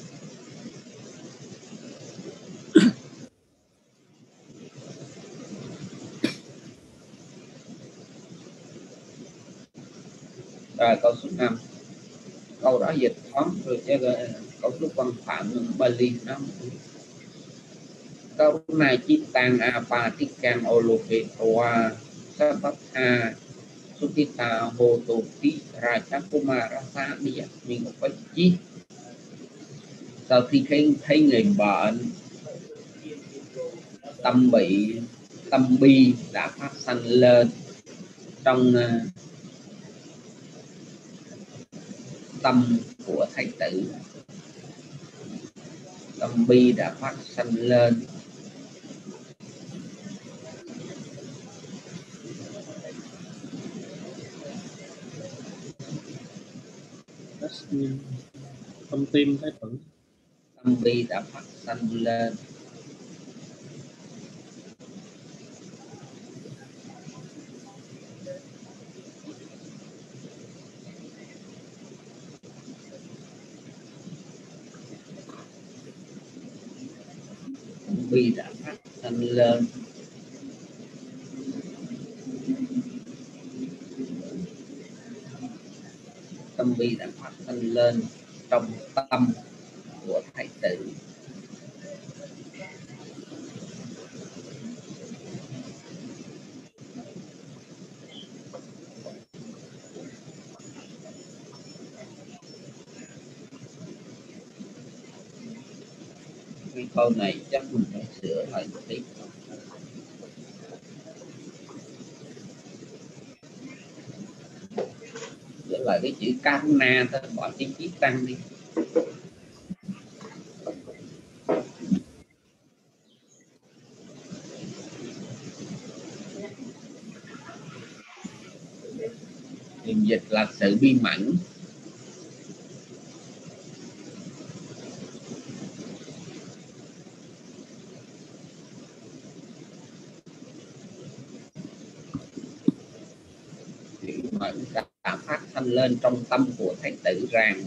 Rồi câu số năm, câu đó dịch thoáng rồi chứ câu số văn phạm Bali nó câu này chỉ tăng apatikan olopetoa sabatha sutita hototi raja kumarasa dia mình phải chi. Sau khi thấy, thấy người bệnh, tâm bị tâm bi đã phát sanh lên trong tâm của thái tử. Tâm bi đã phát sanh lên tâm tim thái tử. Tâm bi đã phát sanh lên tâm bi đã phát sanh lên tâm bi đã phát sanh lên trong tâm của thái tử. cái câu này chắc mình phải sửa lại một tí. Sửa lại cái chữ karuna thôi, bỏ chữ chí tăng đi. Điều dịch là sự bi mẫn. Bi mẫn đã phát thanh lên trong tâm của Thái tử rằng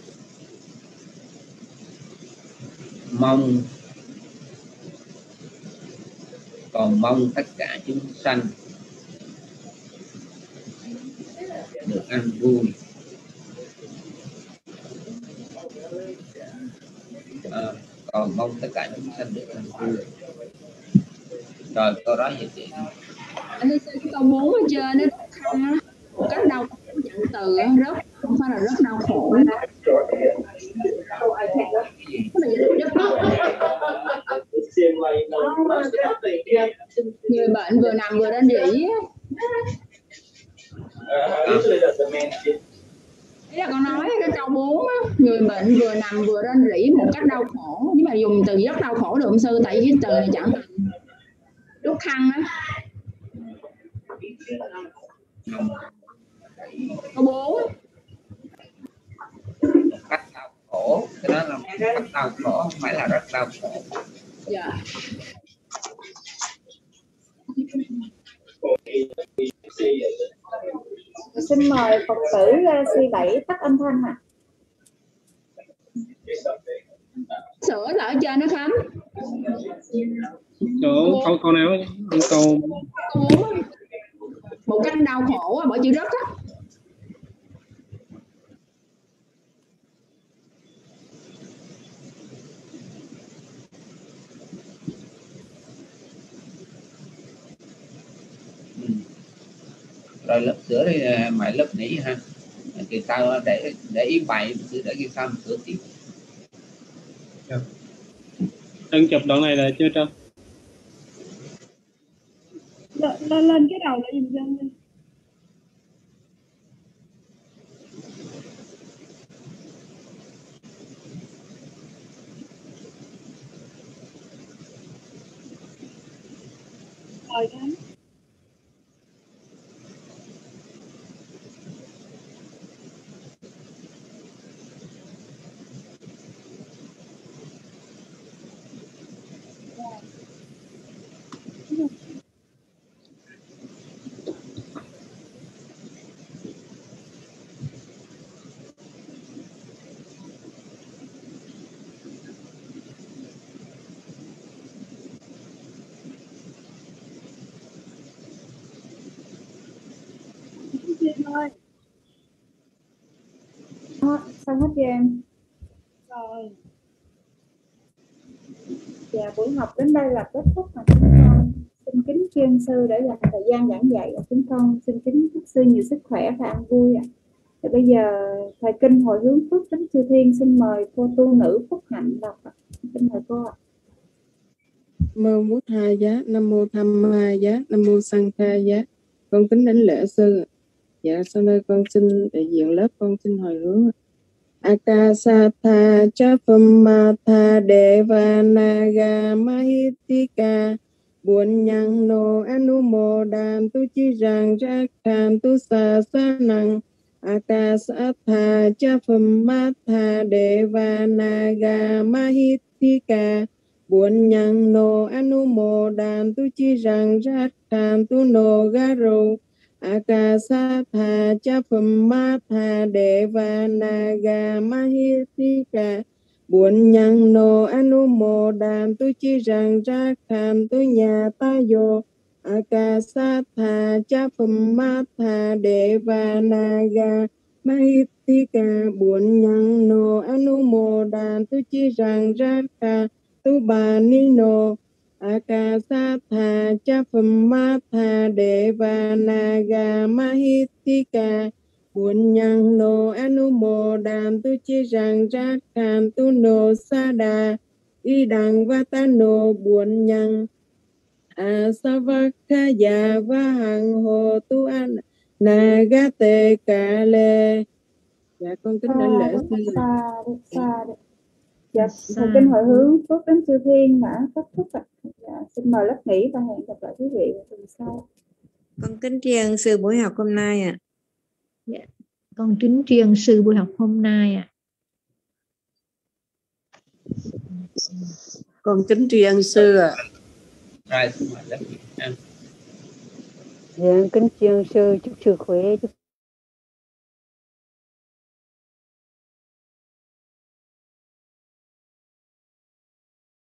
mong còn mong tất cả chúng sanh được ăn vui. À, còn mong tất cả chúng sanh được ăn vui. Rồi câu đó gì chị? Anh đi xem cái câu bốn ở trên nó khăn một cách đau khổ nhận từ rất không phải là rất đau khổ. Người bệnh vừa nằm vừa rên rỉ. Ý là con nói cái câu bốn á, người bệnh vừa nằm vừa rên rỉ một cách đau khổ, nhưng mà dùng từ rất đau khổ được không sư? Tại vì cái từ này chẳng đốt khăn á. Câu bốn cách đau khổ, cái đó là cách đau khổ, không phải là rất đau khổ. Dạ. Xin mời Phật tử suy bảy tắt âm thanh ạ. Sửa là ở trên đó Khánh. Chỗ câu câu nào câu một cách đau khổ bỏ chữ rất á. Rồi lớp sửa đi mày lớp nỉ ha. Thì tao để để ý bài để cái sao sửa tiếp. Ân chụp đoạn này là chưa Trâm? Lên lên cái đầu lại dùm Trâm đi. Rồi Khánh. Thôi. Đó, xong hết chưa em? Rồi. Dạ, buổi học đến đây là kết thúc mà chúng con xin kính chuyên sư để dành thời gian giảng dạy, và chúng con xin kính chúc sư nhiều sức khỏe và an vui ạ. Thì bây giờ thầy kinh hồi hướng phước đến chư thiên, xin mời cô tu nữ Phúc Hạnh đọc ạ. Xin mời cô ạ. Mô Bút Tha Giá, Nam Mô Tham Ma Giá, Nam Mô Sang Kha Giá. Con kính đảnh lễ sư. Dạ, sau đây con xin đại diện lớp con xin hồi hướng. Akasatha Chapamatha Devanaga Mahitika Buồn no Anumodan Tu Chi Rằng Rakhan Tu Sa Sa Năng Akasatha Chapamatha Devanaga Mahitika Buồn no Anumodan Tu Chi Rằng Rakhan Tu No Garo Akasatha Chapamatha Devanaga Mahitika Buồn no Anumodan Tu Chi Rằng Rakhan Tu Nhà Tayo Akasatha Chapamatha Devanaga Mahitika Buồn no Anumodan Tu Chi Rằng Rakhan Tu Bà Ni No Akasatha Chapamatha Devanaga Mahitika Buồn no Anumodan Tu Chi Rằng Rakhan Tu No Sada y đằng vatano buồn nhằng asavakaya vahang ho tu an nagate kale. Dạ con kính đảnh lễ sư. Xa đấy, xa đấy. Dạ, thời kinh hội hướng phước đến chư thiên đã kết thúc ạ. Dạ, xin mời lớp nghỉ và hẹn gặp lại quý vị vào tuần sau. Con kính tri ân sư buổi học hôm nay ạ. À. Dạ. Con kính tri ân sư buổi học hôm nay ạ. À. Con kính tri ân sư ạ. Rồi, xin mời lớp nghỉ. Dạ, kính tri ân sư, chúc sư khỏe, chúc